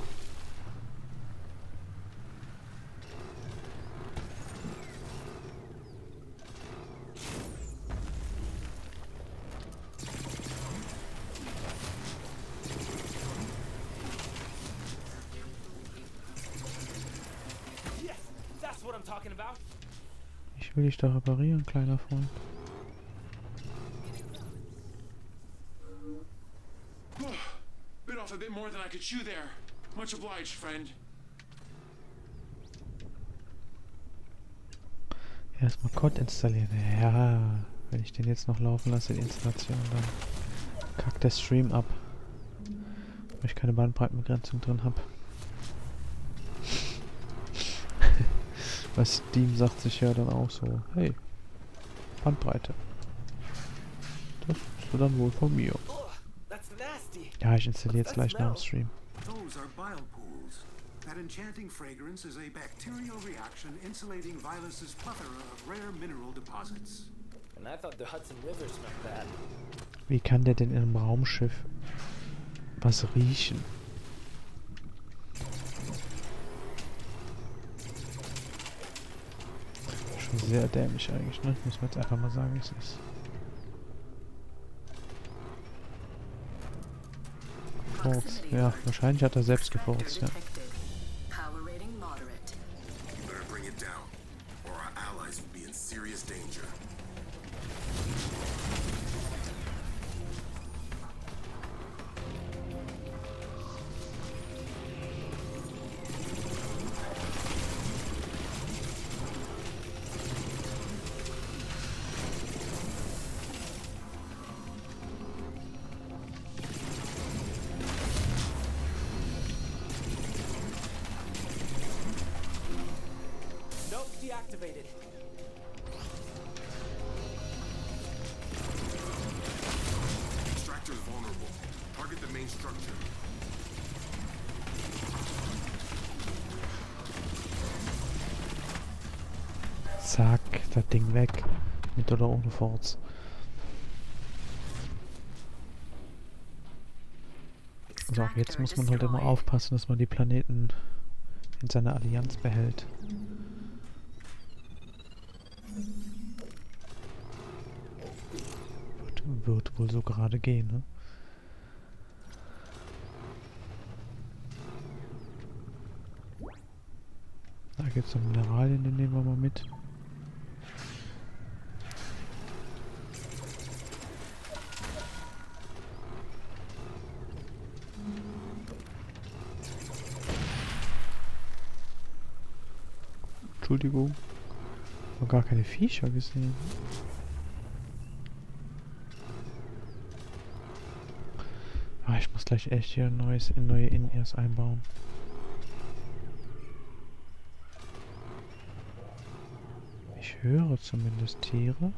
Yes, that's what I'm talking about. Ich will dich da reparieren, kleiner Freund. Bit off a bit more than I could chew there. Much obliged, friend. Erstmal Code installieren. Ja, wenn ich den jetzt noch laufen lasse, die Installation, dann kackt der Stream ab. Weil ich keine Bandbreitenbegrenzung drin habe. Weil Steam sagt sich ja dann auch so, hey, Bandbreite. Das ist dann wohl von mir. Ja, ich installiere jetzt gleich nach dem Stream. Those are bile pools. That enchanting fragrance is a bacterial reaction insulating Vilas's plethora of rare mineral deposits. And I thought the Hudson River smelled bad. Wie kann der denn in einem Raumschiff was riechen? Schon sehr dämlich eigentlich, ne? Muss man jetzt einfach mal sagen, wie es ist. Gefurzt. Ja, wahrscheinlich hat er selbst gefurzt, ja. Power rating moderate. You better bring it down, or our allies will be in serious danger. activated. Extractor is vulnerable. Target the main structure. Zack, das Ding weg. Mit oder ohne Forts. Also auch jetzt muss man halt immer aufpassen, dass man die Planeten in seiner Allianz behält. Wird wohl so gerade gehen, ne? Da gibt es noch Mineralien, die nehmen wir mal mit. Entschuldigung. Noch gar keine Viecher gesehen. Ah, ich muss gleich echt hier neue In-Ears einbauen. Ich höre zumindest Tiere.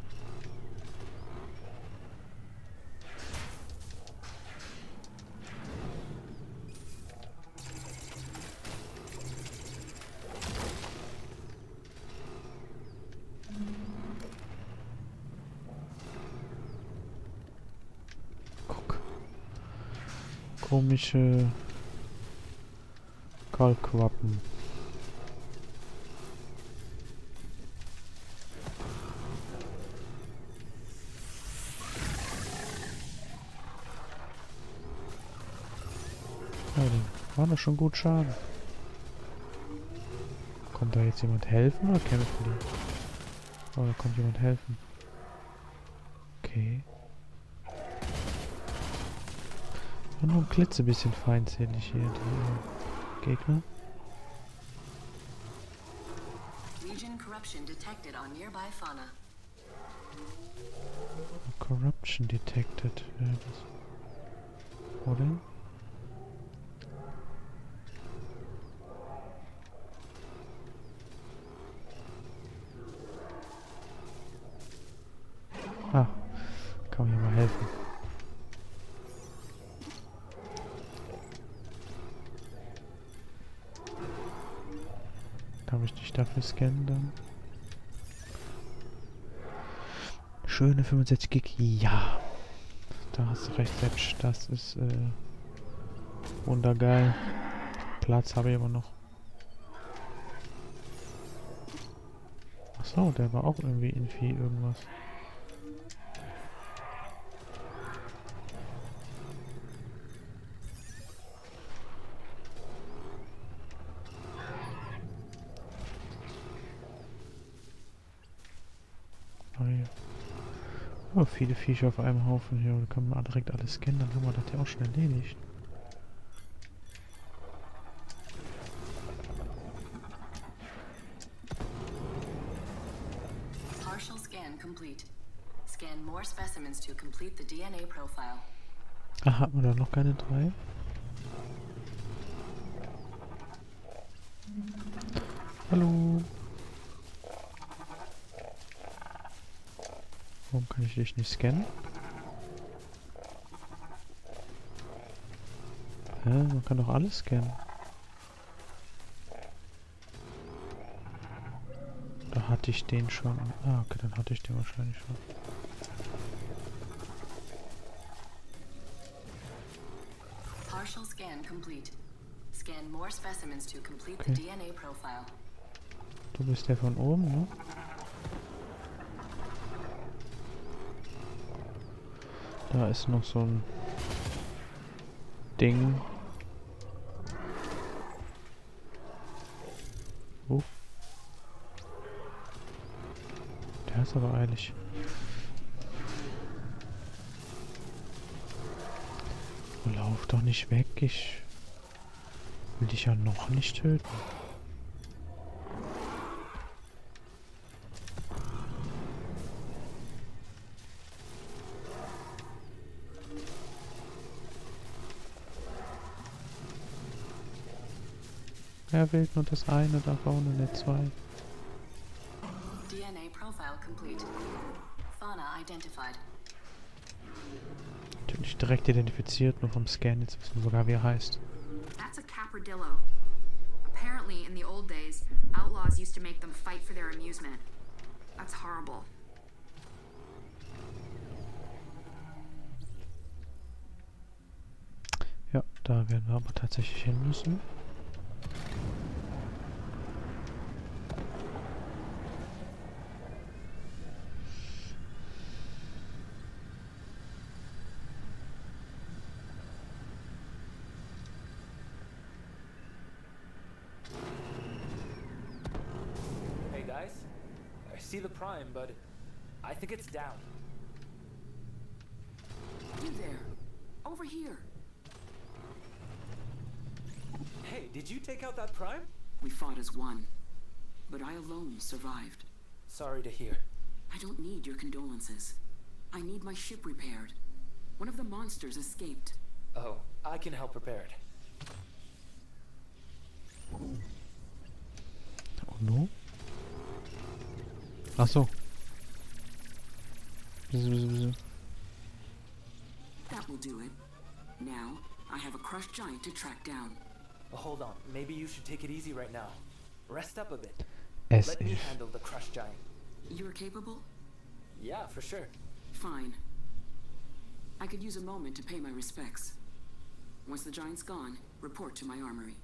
Komische Kalkwappen. Ja, den war doch schon gut Schaden. Kommt da jetzt jemand helfen oder kämpfen die? Oh, da kommt jemand helfen. Okay. Nur ein klitzebisschen feindselig hier, die Gegner. Legion corruption detected on nearby fauna. Corruption detected. Ja, das. Oder? Ah, kann mir mal helfen. Darf ich dich dafür scannen dann? Schöne 65 Gig. Ja. Da hast du recht, Setsch. Das ist wundergeil. Platz habe ich aber noch. Achso, der war auch irgendwie in Vieh irgendwas. Oh, viele Viecher auf einem Haufen hier. Da können wir direkt alles scannen, dann haben wir das ja auch schon erledigt. Partial scan complete. Scan more specimens to complete the DNA profile. Ach, hat man da noch keine 3? Hallo. Warum kann ich dich nicht scannen? Hä? Man kann doch alles scannen. Da hatte ich den schon. Ah, okay, dann hatte ich den wahrscheinlich schon. Partial scan complete. Scan more specimens to complete Okay. the DNA profile. Du bist der von oben, ne? Da ist noch so ein Ding. Der ist aber eilig. Lauf doch nicht weg, ich will dich ja noch nicht töten. Er wählt nur das eine da vorne, nicht 2. profile complete. Fauna identified. Natürlich direkt identifiziert, nur vom Scan. Jetzt wissen wir sogar, wie er heißt. That's a capradillo. Apparently, in the old days, outlaws used to make them fight for their amusement. That's horrible. Ja, da werden wir aber tatsächlich hin müssen. Hey guys, I see the Prime, but I think it's down. You there. Over here. Hey, did you take out that Prime? We fought as one, but I alone survived. Sorry to hear. I don't need your condolences. I need my ship repaired. One of the monsters escaped. Oh, I can help repair it. Oh no. Ach so. That will do it. Now, I have a crushed giant to track down. Well, hold on. Maybe you should take it easy right now. Rest up a bit. As Let me if. handle the crushed giant. You're capable? Yeah, for sure. Fine. I could use a moment to pay my respects. Once the giant's gone, report to my armory.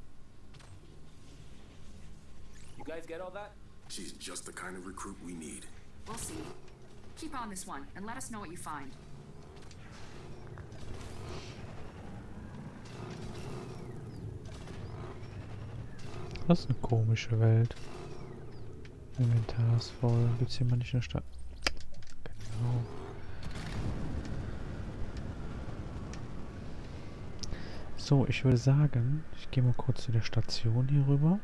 You guys get all that? She's just the kind of recruit we need. We'll see. Keep on this one, and let us know what you find. Das ist eine komische Welt. Inventar ist voll. Gibt's hier mal nicht eine Stadt? Genau. So, ich würde sagen, ich gehe mal kurz zu der Station hier rüber.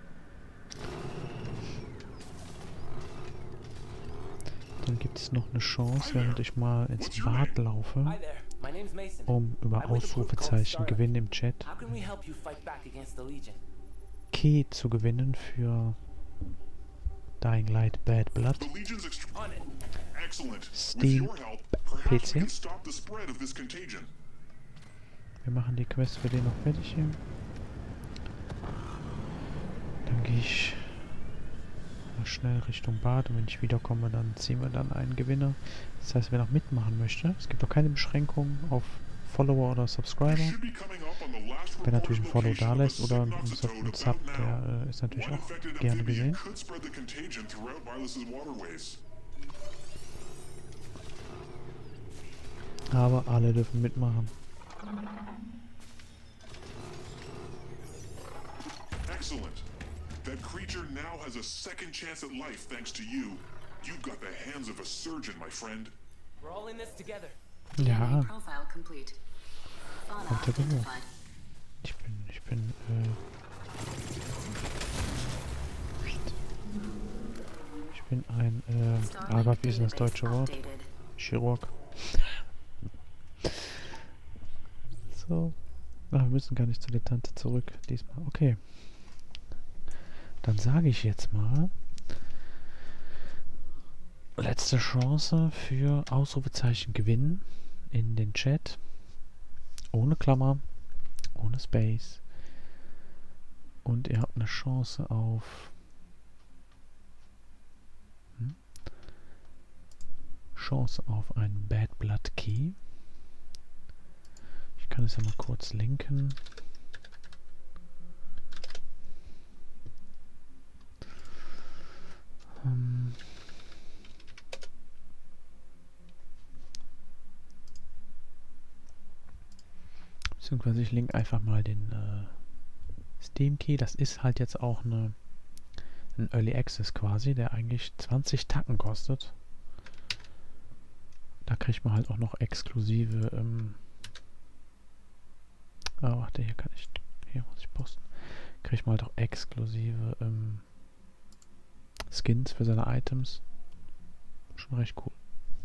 Dann gibt es noch eine Chance, während ich mal ins Bad laufe, um über Ausrufezeichen gewinnen im Chat. Key zu gewinnen für Dying Light Bad Blood. Steam PC. Wir machen die Quest für den noch fertig hier. Dann gehe ich mal schnell Richtung Bad und wenn ich wiederkomme, dann ziehen wir dann einen Gewinner. Das heißt, wer noch mitmachen möchte, es gibt auch keine Beschränkungen auf Follower oder Subscriber. Wer natürlich ein Follow da lässt oder einen Sub, der ist natürlich auch gerne gesehen. Aber alle dürfen mitmachen. Excellent. That creature now has a second chance at life thanks to you. You've got the hands of a surgeon, my friend. We're all in this together. Ja. Profile complete. Kommt der Gewinn. Ich bin ein, aber wie ist das deutsche Wort? Chirurg. So. Ach, wir müssen gar nicht zu der Tante zurück diesmal. Okay. Dann sage ich jetzt mal, letzte Chance für Ausrufezeichen gewinnen in den Chat. Ohne Klammer, ohne Space. Und ihr habt eine Chance auf einen Bad Blood Key. Ich kann es ja mal kurz linken. Beziehungsweise ich link einfach mal den Steam Key. Das ist halt jetzt auch ein Early Access quasi, der eigentlich 20 Tacken kostet. Da kriegt man halt auch noch exklusive warte, hier muss ich posten. Kriegt man halt auch exklusive Skins für seine Items. Schon recht cool.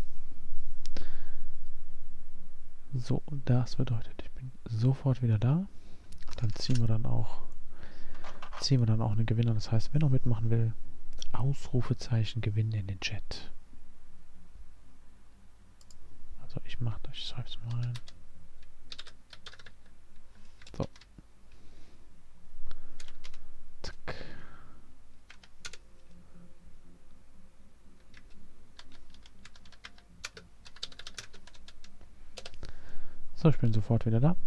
So, das bedeutet, ich bin sofort wieder da. Dann ziehen wir dann auch einen Gewinner. Das heißt, wer noch mitmachen will, Ausrufezeichen Gewinn in den Chat. Also ich schreib's mal rein. So. Zack. So, ich bin sofort wieder da.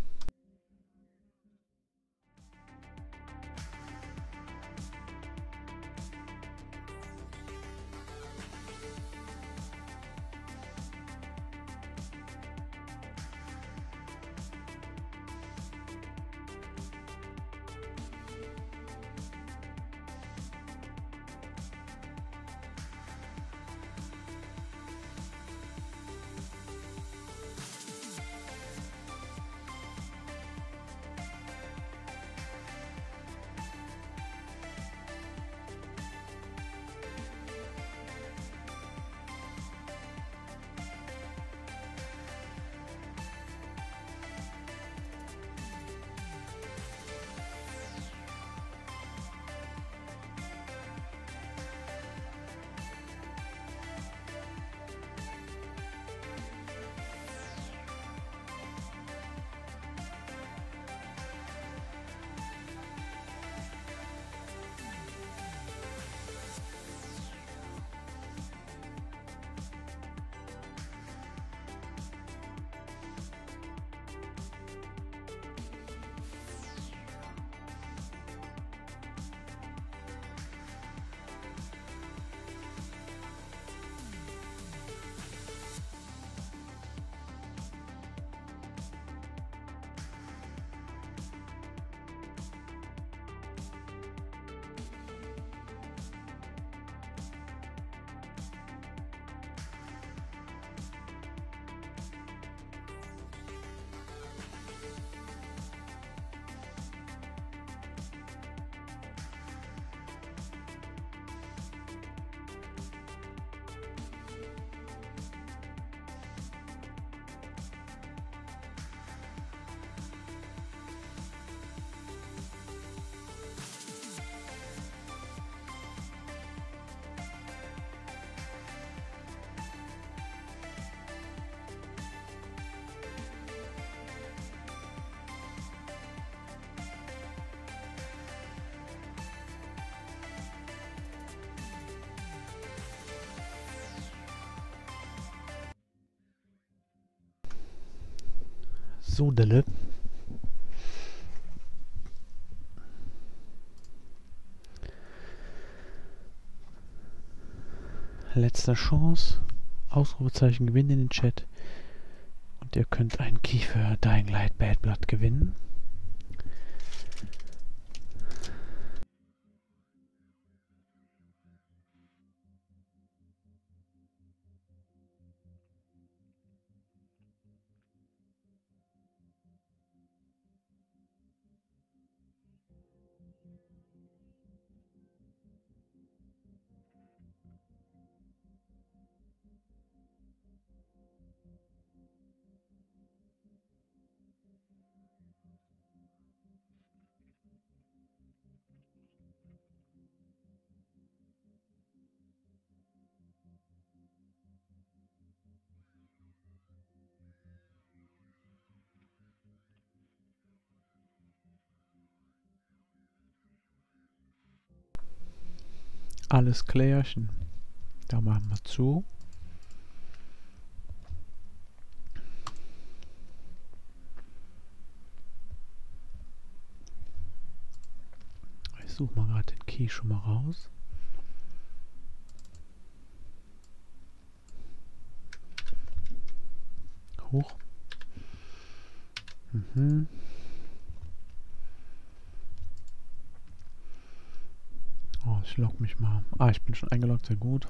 Sodele. Letzte Chance. Ausrufezeichen Gewinn in den Chat. Und ihr könnt einen Key für Dying Light Bad Blood gewinnen. Alles klärchen. Da machen wir zu. Ich suche mal gerade den Key schon mal raus. Hoch. Mhm. Oh, ich logge mich mal. Ah, ich bin schon eingeloggt, sehr gut.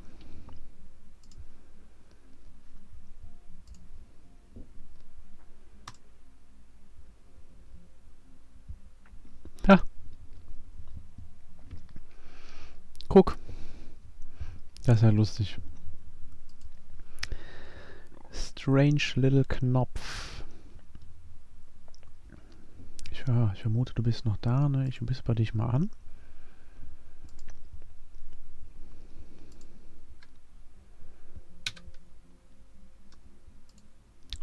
Ja. Guck. Das ist ja lustig. Strange Little Knopf. Ich vermute, du bist noch da, ne? Ich whisper dich mal an.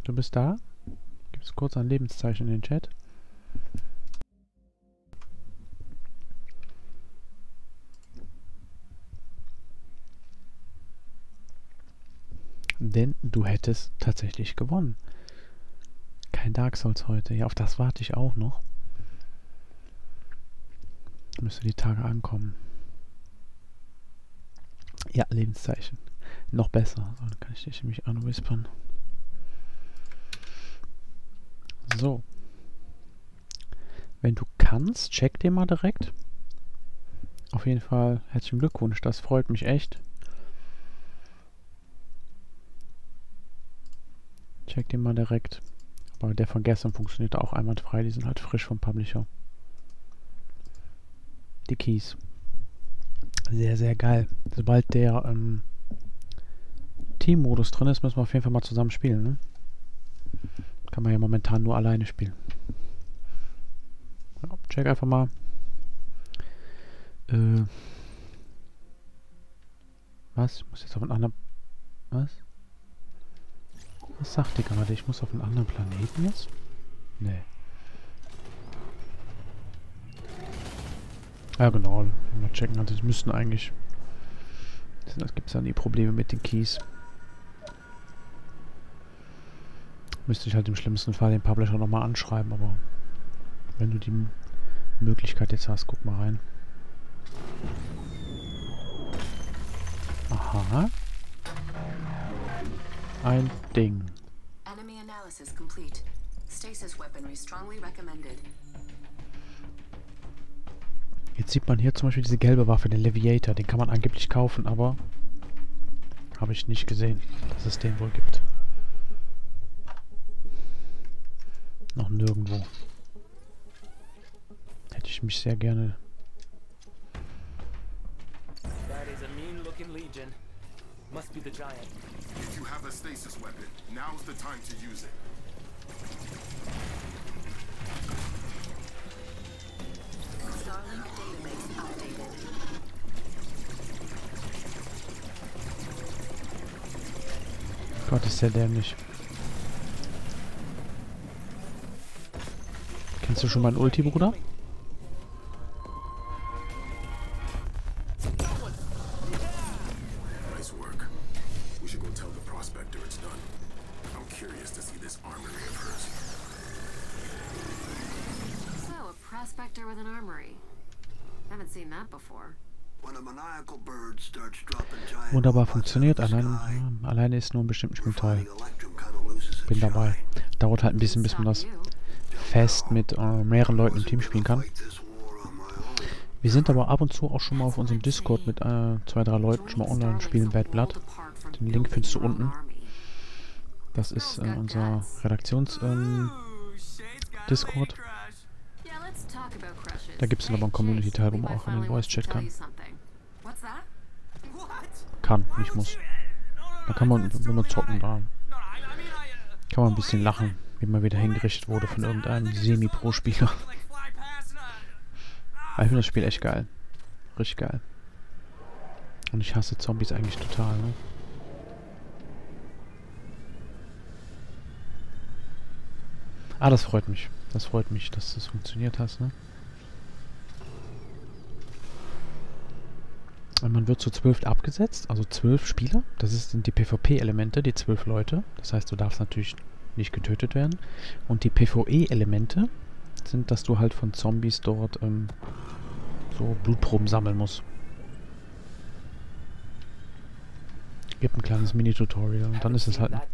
Du bist da? Gib's kurz ein Lebenszeichen in den Chat. Denn du hättest tatsächlich gewonnen. Kein Dark Souls heute. Ja, auf das warte ich auch noch. Müsste die Tage ankommen. Ja, Lebenszeichen. Noch besser. So, dann kann ich dich nämlich anwispern. So. Wenn du kannst, check den mal direkt. Auf jeden Fall herzlichen Glückwunsch. Das freut mich echt. Check den mal direkt. Aber der von gestern funktioniert auch einwandfrei. Die sind halt frisch vom Publisher. Die Keys. Sehr, sehr geil. Sobald der Team-Modus drin ist, müssen wir auf jeden Fall mal zusammen spielen. Ne? Kann man ja momentan nur alleine spielen. Ja, check einfach mal. Was? Ich muss jetzt auf einen anderen... Was? Was sagt die gerade? Ich muss auf einen anderen Planeten jetzt? Nee. Ja genau, mal checken. Also die müssten eigentlich... Es gibt ja nie Probleme mit den Keys. Müsste ich halt im schlimmsten Fall den Publisher nochmal anschreiben, aber wenn du die Möglichkeit jetzt hast, guck mal rein. Aha. Ein Ding. Enemy analysis complete. Stasis weaponry strongly recommended. Jetzt sieht man hier zum Beispiel diese gelbe Waffe, den Leviator. Den kann man angeblich kaufen, aber habe ich nicht gesehen, dass es den wohl gibt. Noch nirgendwo. Hätte ich mich sehr gerne... That is a mean-looking legion. Must be the giant. If you have a stasis weapon, now's the time to use it. Starlink database updated. Gott, ist der dämlich. Kennst du schon meinen Ulti, Bruder? Nice work. We should go tell the prospector it's done. I'm curious to see this armory of hers. So, a prospector with an armory. Haven't seen that before. Wunderbar funktioniert. Alleine ist nur ein bestimmten Spielteil. Bin dabei. Dauert halt ein bisschen, bis man das fest mit mehreren Leuten im Team spielen kann. Wir sind aber ab und zu auch schon mal auf unserem Discord mit 2, 3 Leuten schon mal online spielen, Bad Blood. Den Link findest du unten. Das ist unser Redaktions-Discord. Da gibt es aber einen Community-Teil, wo man auch in den Voice-Chat kann. Kann, nicht muss. Da kann man, wenn man zocken, da kann man ein bisschen lachen, wie man wieder hingerichtet wurde von irgendeinem Semi-Pro-Spieler. Aber ich finde das Spiel echt geil. Richtig geil. Und ich hasse Zombies eigentlich total, ne? Ah, das freut mich. Das freut mich, dass das funktioniert hast, ne? Und man wird zu 12 abgesetzt, also 12 Spieler. Das sind die PvP-Elemente, die 12 Leute. Das heißt, du darfst natürlich nicht getötet werden. Und die PvE-Elemente sind, dass du halt von Zombies dort so Blutproben sammeln musst. Gibt ein kleines Mini-Tutorial und dann ist es halt ein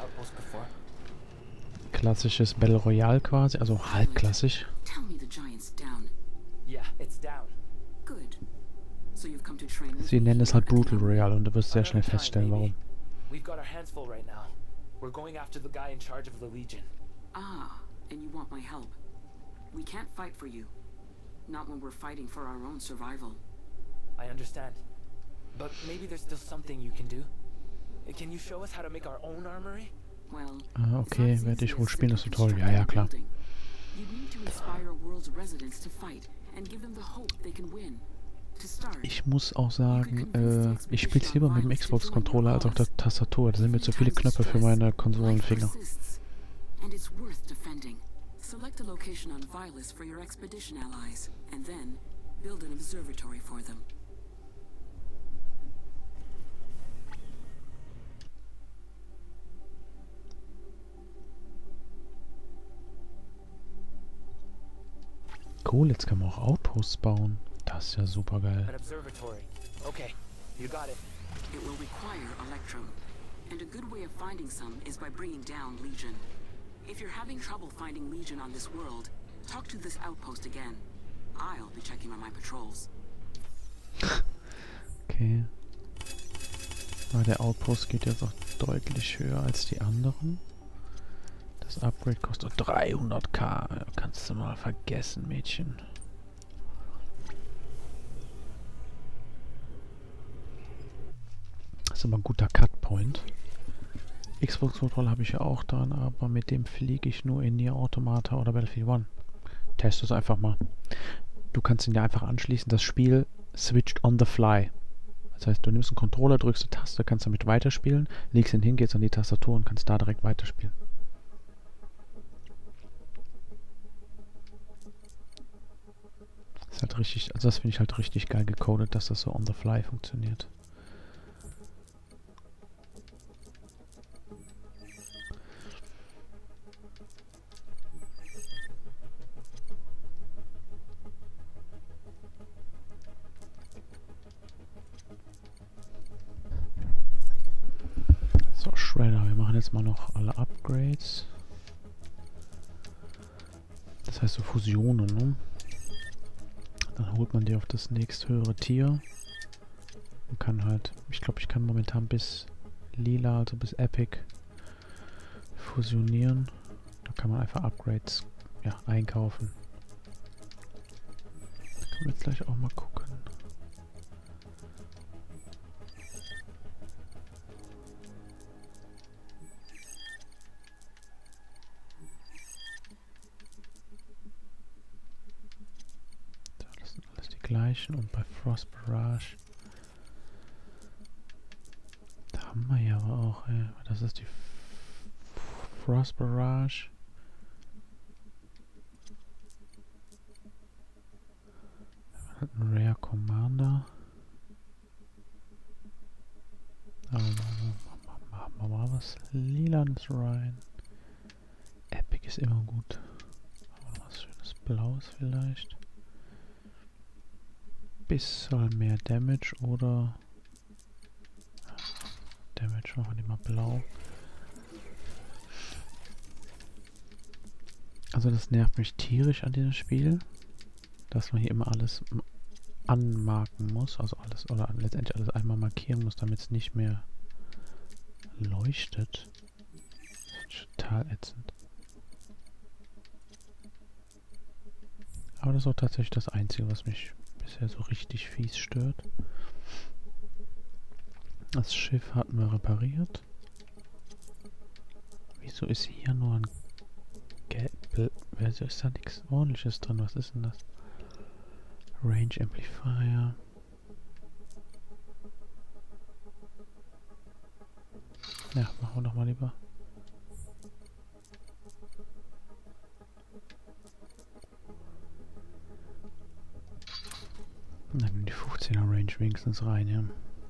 klassisches Battle Royale quasi, also halbklassisch. Sie nennen es halt Brutal Royale und du wirst sehr schnell feststellen, warum. Ah, and you want my help. We can't fight for you. Not when we're fighting for our own survival. I understand. But maybe there's still something you can do. Can you show us how to make our own armory? Well, okay, werde ich wohl spielen, das Tutorial. Ja, ja, klar. you need to inspire a world's residents to fight and give them the hope they can win. To start, Ich muss auch sagen, ich spiele es lieber mit dem Xbox-Controller als auf der Tastatur. Da sind mir zu viele Knöpfe für meine Konsolenfinger. and it's worth defending. Select a location on Vylus for your expedition allies, and then build an observatory for them. Cool, jetzt kann man auch Outposts bauen. Das ist ja super geil. An observatory. Okay, you got it. It will require Electrum, and a good way of finding some is by bringing down Legion. If you're having trouble finding Legion on this world, talk to this outpost again. I'll be checking on my patrols. Okay. Aber der Outpost geht jetzt auch deutlich höher als die anderen. Das Upgrade kostet 300.000. Kannst du mal vergessen, Mädchen. Das ist aber ein guter Cutpoint. Xbox-Controller habe ich ja auch dran, aber mit dem fliege ich nur in Nier Automata oder Battlefield 1. Test es einfach mal. Du kannst ihn ja einfach anschließen. Das Spiel switcht on the fly. Das heißt, du nimmst einen Controller, drückst eine Taste, kannst damit weiterspielen, legst ihn hin, gehst an die Tastatur und kannst da direkt weiterspielen. Das ist halt richtig, also das finde ich halt richtig geil gecodet, dass das so on the fly funktioniert. So, Shredder, wir machen jetzt mal noch alle Upgrades. Das heißt so Fusionen, ne? Dann holt man die auf das nächsthöhere Tier. Man kann halt, ich glaube, ich kann momentan bis Lila, also bis Epic, fusionieren. Da kann man einfach Upgrades, ja, einkaufen. Da können wir jetzt gleich auch mal gucken. Gleichen und bei Frost Barrage da haben wir ja aber auch, das ist die Frost Barrage. Wir haben einen Rare Commander. Machen wir mal was Lilanes rein. Epic ist immer gut. Aber was schönes Blaues vielleicht. Bisschen mehr Damage oder Damage machen wir mal blau. Also das nervt mich tierisch an diesem Spiel, dass man hier immer alles anmarken muss, also alles oder letztendlich alles einmal markieren muss, damit es nicht mehr leuchtet. Das ist total ätzend. Aber das ist auch tatsächlich das Einzige, was mich bisher so richtig fies stört. Das Schiff hatten wir repariert. Wieso ist hier nur ein Wieso ist da nichts Ordentliches drin? Was ist denn das? Range Amplifier. Ja, machen wir doch mal lieber. Dann die 15er Range wenigstens rein, ja.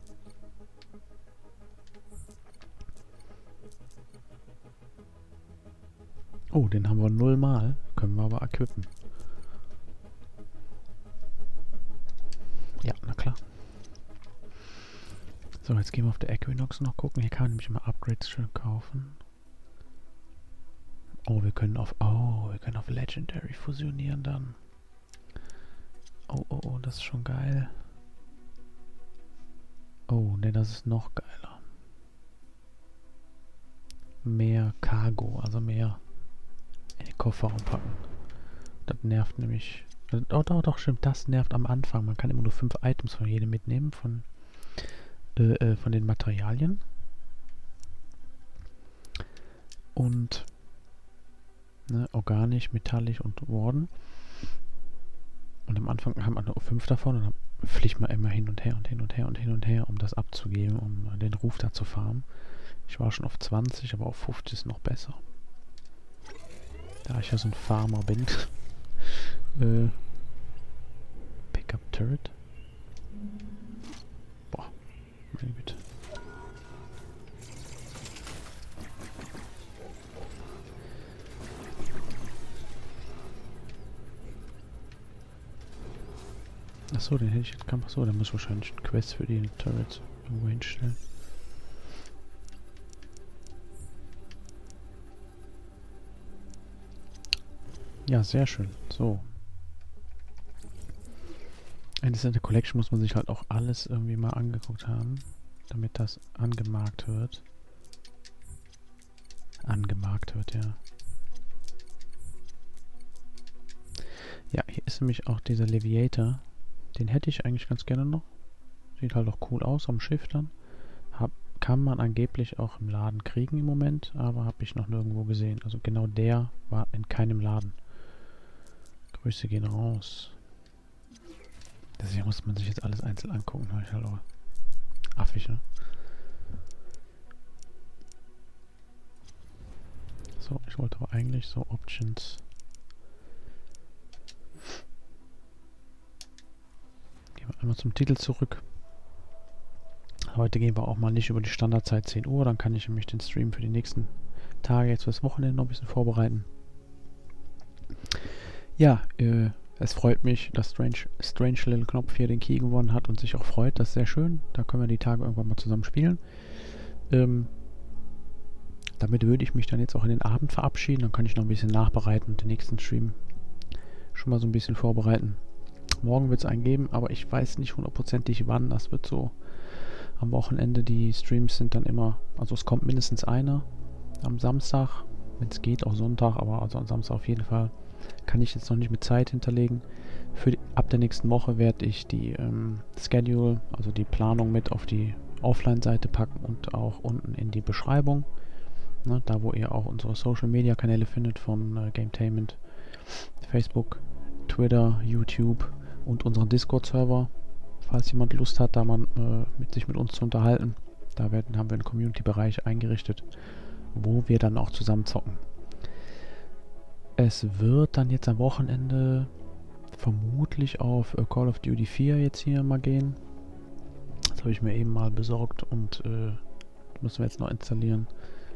Oh, den haben wir 0 Mal. Können wir aber equippen. Ja, na klar. So, jetzt gehen wir auf der Equinox noch gucken. Hier kann man nämlich immer Upgrades schön kaufen. Oh, wir können auf Legendary fusionieren dann. Oh, das ist schon geil. Oh, ne, das ist noch geiler. Mehr Cargo, also mehr in den Kofferraum packen. Das nervt nämlich. Doch, stimmt, das nervt am Anfang. Man kann immer nur 5 Items von jedem mitnehmen, von den Materialien. Und ne, organisch, metallisch und Warden. Und am Anfang haben wir nur 5 davon und dann fliegt man immer hin und her und hin und her und hin und her, um das abzugeben, um den Ruf da zu farmen. Ich war schon auf 20, aber auf 50 ist noch besser. Da ich ja so ein Farmer bin. Pickup Turret. Boah, meine Güte. Achso, den hätte ich jetzt gar. Achso, da muss ich wahrscheinlich eine Quest für die Turrets irgendwo hinstellen. Ja, sehr schön. So. In der Collection muss man sich halt auch alles irgendwie mal angeguckt haben, damit das angemarkt wird. Angemarkt wird, ja. Ja, hier ist nämlich auch dieser Leviator. Den hätte ich eigentlich ganz gerne noch. Sieht halt auch cool aus am Schiff dann. Kann man angeblich auch im Laden kriegen im Moment, aber habe ich noch nirgendwo gesehen. Also genau der war in keinem Laden. Grüße gehen raus. Deswegen muss man sich jetzt alles einzeln angucken. Habe ich halt auch affig, ne? So, ich wollte aber eigentlich so Options. Gehen wir einmal zum Titel zurück. Heute gehen wir auch mal nicht über die Standardzeit 10 Uhr. Dann kann ich nämlich den Stream für die nächsten Tage, jetzt fürs Wochenende noch ein bisschen vorbereiten. Ja, es freut mich, dass Strange Little Knopf hier den Key gewonnen hat und sich auch freut. Das ist sehr schön. Da können wir die Tage irgendwann mal zusammen spielen. Damit würde ich mich dann jetzt auch in den Abend verabschieden. Dann kann ich noch ein bisschen nachbereiten und den nächsten Stream schon mal so ein bisschen vorbereiten. Morgen wird es einen geben, aber ich weiß nicht hundertprozentig wann. Das wird so am Wochenende. Die Streams sind dann immer, also es kommt mindestens einer am Samstag, wenn es geht, auch Sonntag, aber also am Samstag auf jeden Fall. Kann ich jetzt noch nicht mit Zeit hinterlegen. Ab der nächsten Woche werde ich die Schedule, also die Planung mit auf die Offline-Seite packen und auch unten in die Beschreibung. Ne, da wo ihr auch unsere Social-Media-Kanäle findet von Gametainment, Facebook, Twitter, YouTube und unseren Discord-Server. Falls jemand Lust hat, da sich mit uns zu unterhalten. Da haben wir einen Community-Bereich eingerichtet, wo wir dann auch zusammen zocken. Es wird dann jetzt am Wochenende vermutlich auf Call of Duty 4 jetzt hier mal gehen. Das habe ich mir eben mal besorgt und müssen wir jetzt noch installieren.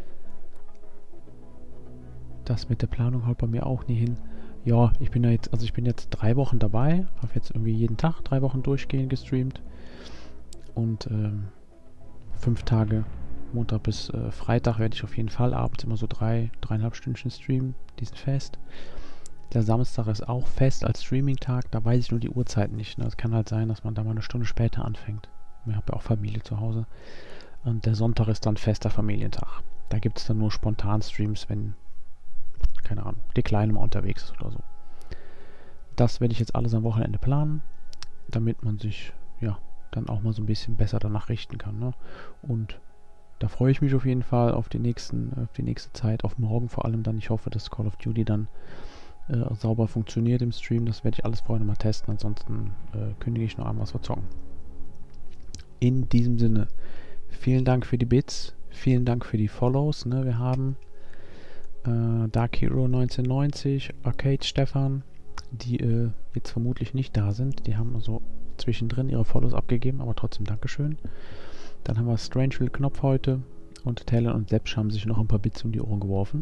Das mit der Planung haut bei mir auch nie hin. Ja, ich bin jetzt 3 Wochen dabei. Habe jetzt irgendwie jeden Tag 3 Wochen durchgehend gestreamt. Und 5 Tage, Montag bis Freitag, werde ich auf jeden Fall abends immer so 3,5 Stündchen streamen. Die sind fest. Der Samstag ist auch fest als Streaming-Tag. Da weiß ich nur die Uhrzeit nicht. Ne? Es kann halt sein, dass man da mal eine Stunde später anfängt. Ich habe ja auch Familie zu Hause. Und der Sonntag ist dann fester Familientag. Da gibt es dann nur Spontan-Streams, wenn, keine Ahnung, die Kleine mal unterwegs ist oder so. Das werde ich jetzt alles am Wochenende planen, damit man sich, ja, dann auch mal so ein bisschen besser danach richten kann. Ne? Und da freue ich mich auf jeden Fall auf die nächste Zeit, auf morgen vor allem dann. Ich hoffe, dass Call of Duty dann sauber funktioniert im Stream. Das werde ich alles vorher nochmal testen. Ansonsten kündige ich noch an, was wir zocken. In diesem Sinne, vielen Dank für die Bits, vielen Dank für die Follows. Ne? Wir haben Dark Hero 1990, Arcade Stefan, die jetzt vermutlich nicht da sind. Die haben also zwischendrin ihre Follows abgegeben, aber trotzdem Dankeschön. Dann haben wir Strange Little Knopf heute und Talon und Seppsch haben sich noch ein paar Bits um die Ohren geworfen.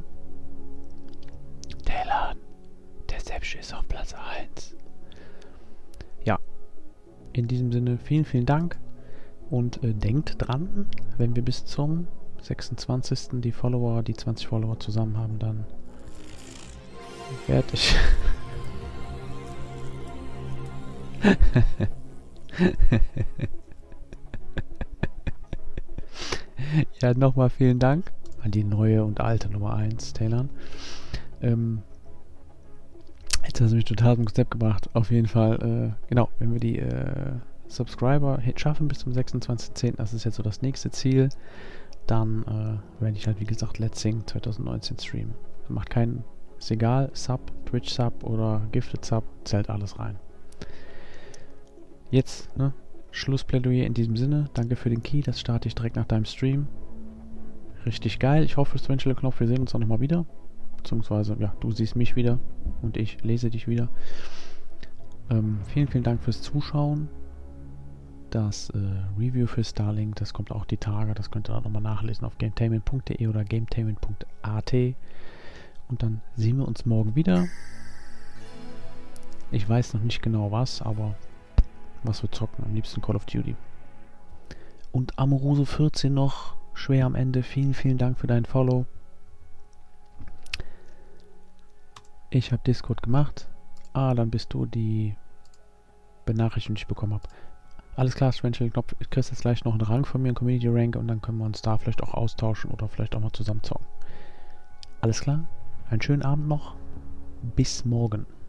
Talon, der Seppsch ist auf Platz 1. Ja, in diesem Sinne vielen, vielen Dank und denkt dran, wenn wir bis zum 26. die 20 Follower zusammen haben, dann werde ich ja, nochmal vielen Dank an die neue und alte Nummer 1, Talon. Jetzt hast du mich total zum Konzept gebracht. Auf jeden Fall, genau, wenn wir die Subscriber schaffen bis zum 26.10., das ist jetzt so das nächste Ziel, dann werde ich halt, wie gesagt, Let's Sing 2019 streamen. Macht keinen, ist egal, Sub, Twitch Sub oder Gifted Sub, zählt alles rein. Jetzt, ne, Schlussplädoyer in diesem Sinne. Danke für den Key, das starte ich direkt nach deinem Stream. Richtig geil. Ich hoffe, Strange Little Knopf, wir sehen uns auch nochmal wieder. beziehungsweise, ja, du siehst mich wieder und ich lese dich wieder. Vielen, vielen Dank fürs Zuschauen. Das Review für Starlink, das kommt auch die Tage, das könnt ihr auch nochmal nachlesen auf gametainment.de oder gametainment.at. Und dann sehen wir uns morgen wieder. Ich weiß noch nicht genau was, aber was wir zocken, am liebsten Call of Duty. Und Amoroso 14 noch, schwer am Ende. Vielen, vielen Dank für dein Follow. Ich habe Discord gemacht. Dann bist du die Benachrichtigung, die ich bekommen habe. Alles klar, Strange Knopf. Du kriegst jetzt gleich noch einen Rang von mir, einen Community Rank, und dann können wir uns da vielleicht auch austauschen oder vielleicht auch mal zusammen zocken. Alles klar? Einen schönen Abend noch. Bis morgen.